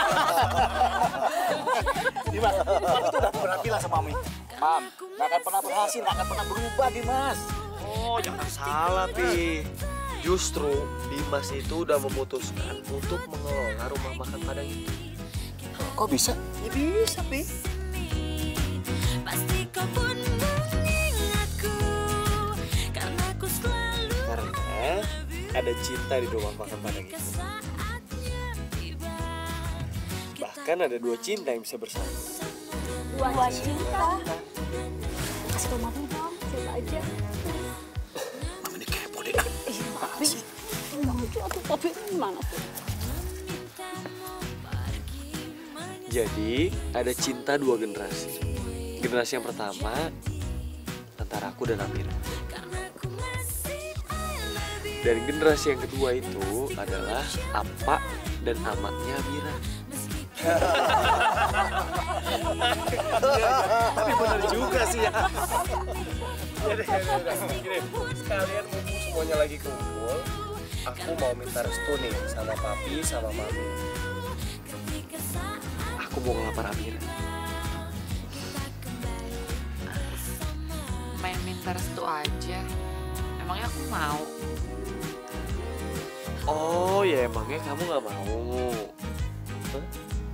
S5: Dimas itu udah pernah bilang sama Mami. Mam, gak akan pernah berhasil, gak akan pernah berubah Dimas.
S3: Oh, jangan salah, Pi. Justru Dimas itu udah memutuskan untuk mengelola rumah makan Padang itu.
S5: Kok bisa? Ya bisa, Pi.
S14: Pasti kau pun mengingatku karena ku selalu
S3: Karena ada cinta di rumah makan Padang itu. Bahkan ada dua cinta yang bisa bersatu.
S4: Dua cinta. Kasih tau mami dong, cerita aja.
S5: Mami ini kepo deh.
S4: Papi, papi gimana tuh?
S3: Jadi ada cinta dua generasi. Generasi yang pertama antara aku dan Amira. Dan generasi yang kedua itu adalah apa dan amatnya Amira. Tapi benar juga sih ya. Gini, sekalian mumpung semuanya lagi kumpul, aku mau minta restu nih sama papi sama mami. Aku mau ngelamar Amira.
S8: Main minta restu aja. Emangnya aku mau?
S3: Oh ya emangnya kamu gak mau? Hah?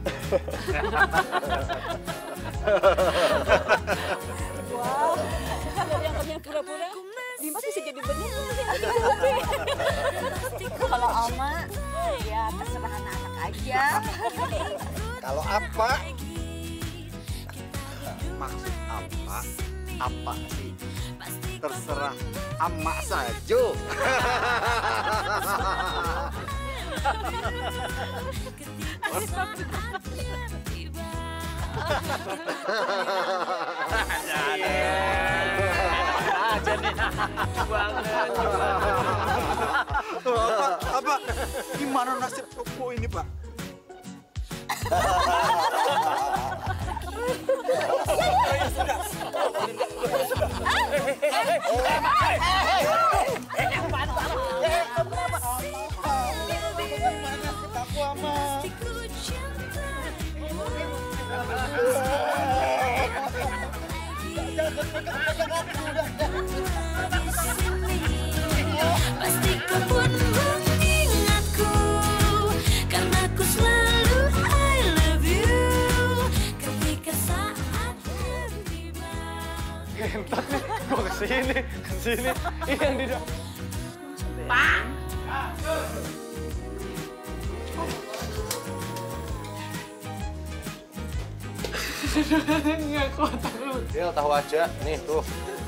S4: Wow, dari yang pengen pura-pura, Dimas bisa jadi bener.
S7: Kalau Oma, ya terserah anak-anak aja.
S15: Kalau apa? Maksud apa sih? Terserah emak saja.
S5: Apa? Gimana nasib Popo ini, Pak?
S14: Pasti kau pun mengingatku karena ku selalu I love you ketika saatnya tiba.
S3: Entar nih, gue kesini. Ini yang di dalam. Pak!
S8: Nggak kuat lu.
S11: Dia tahu aja, nih tuh.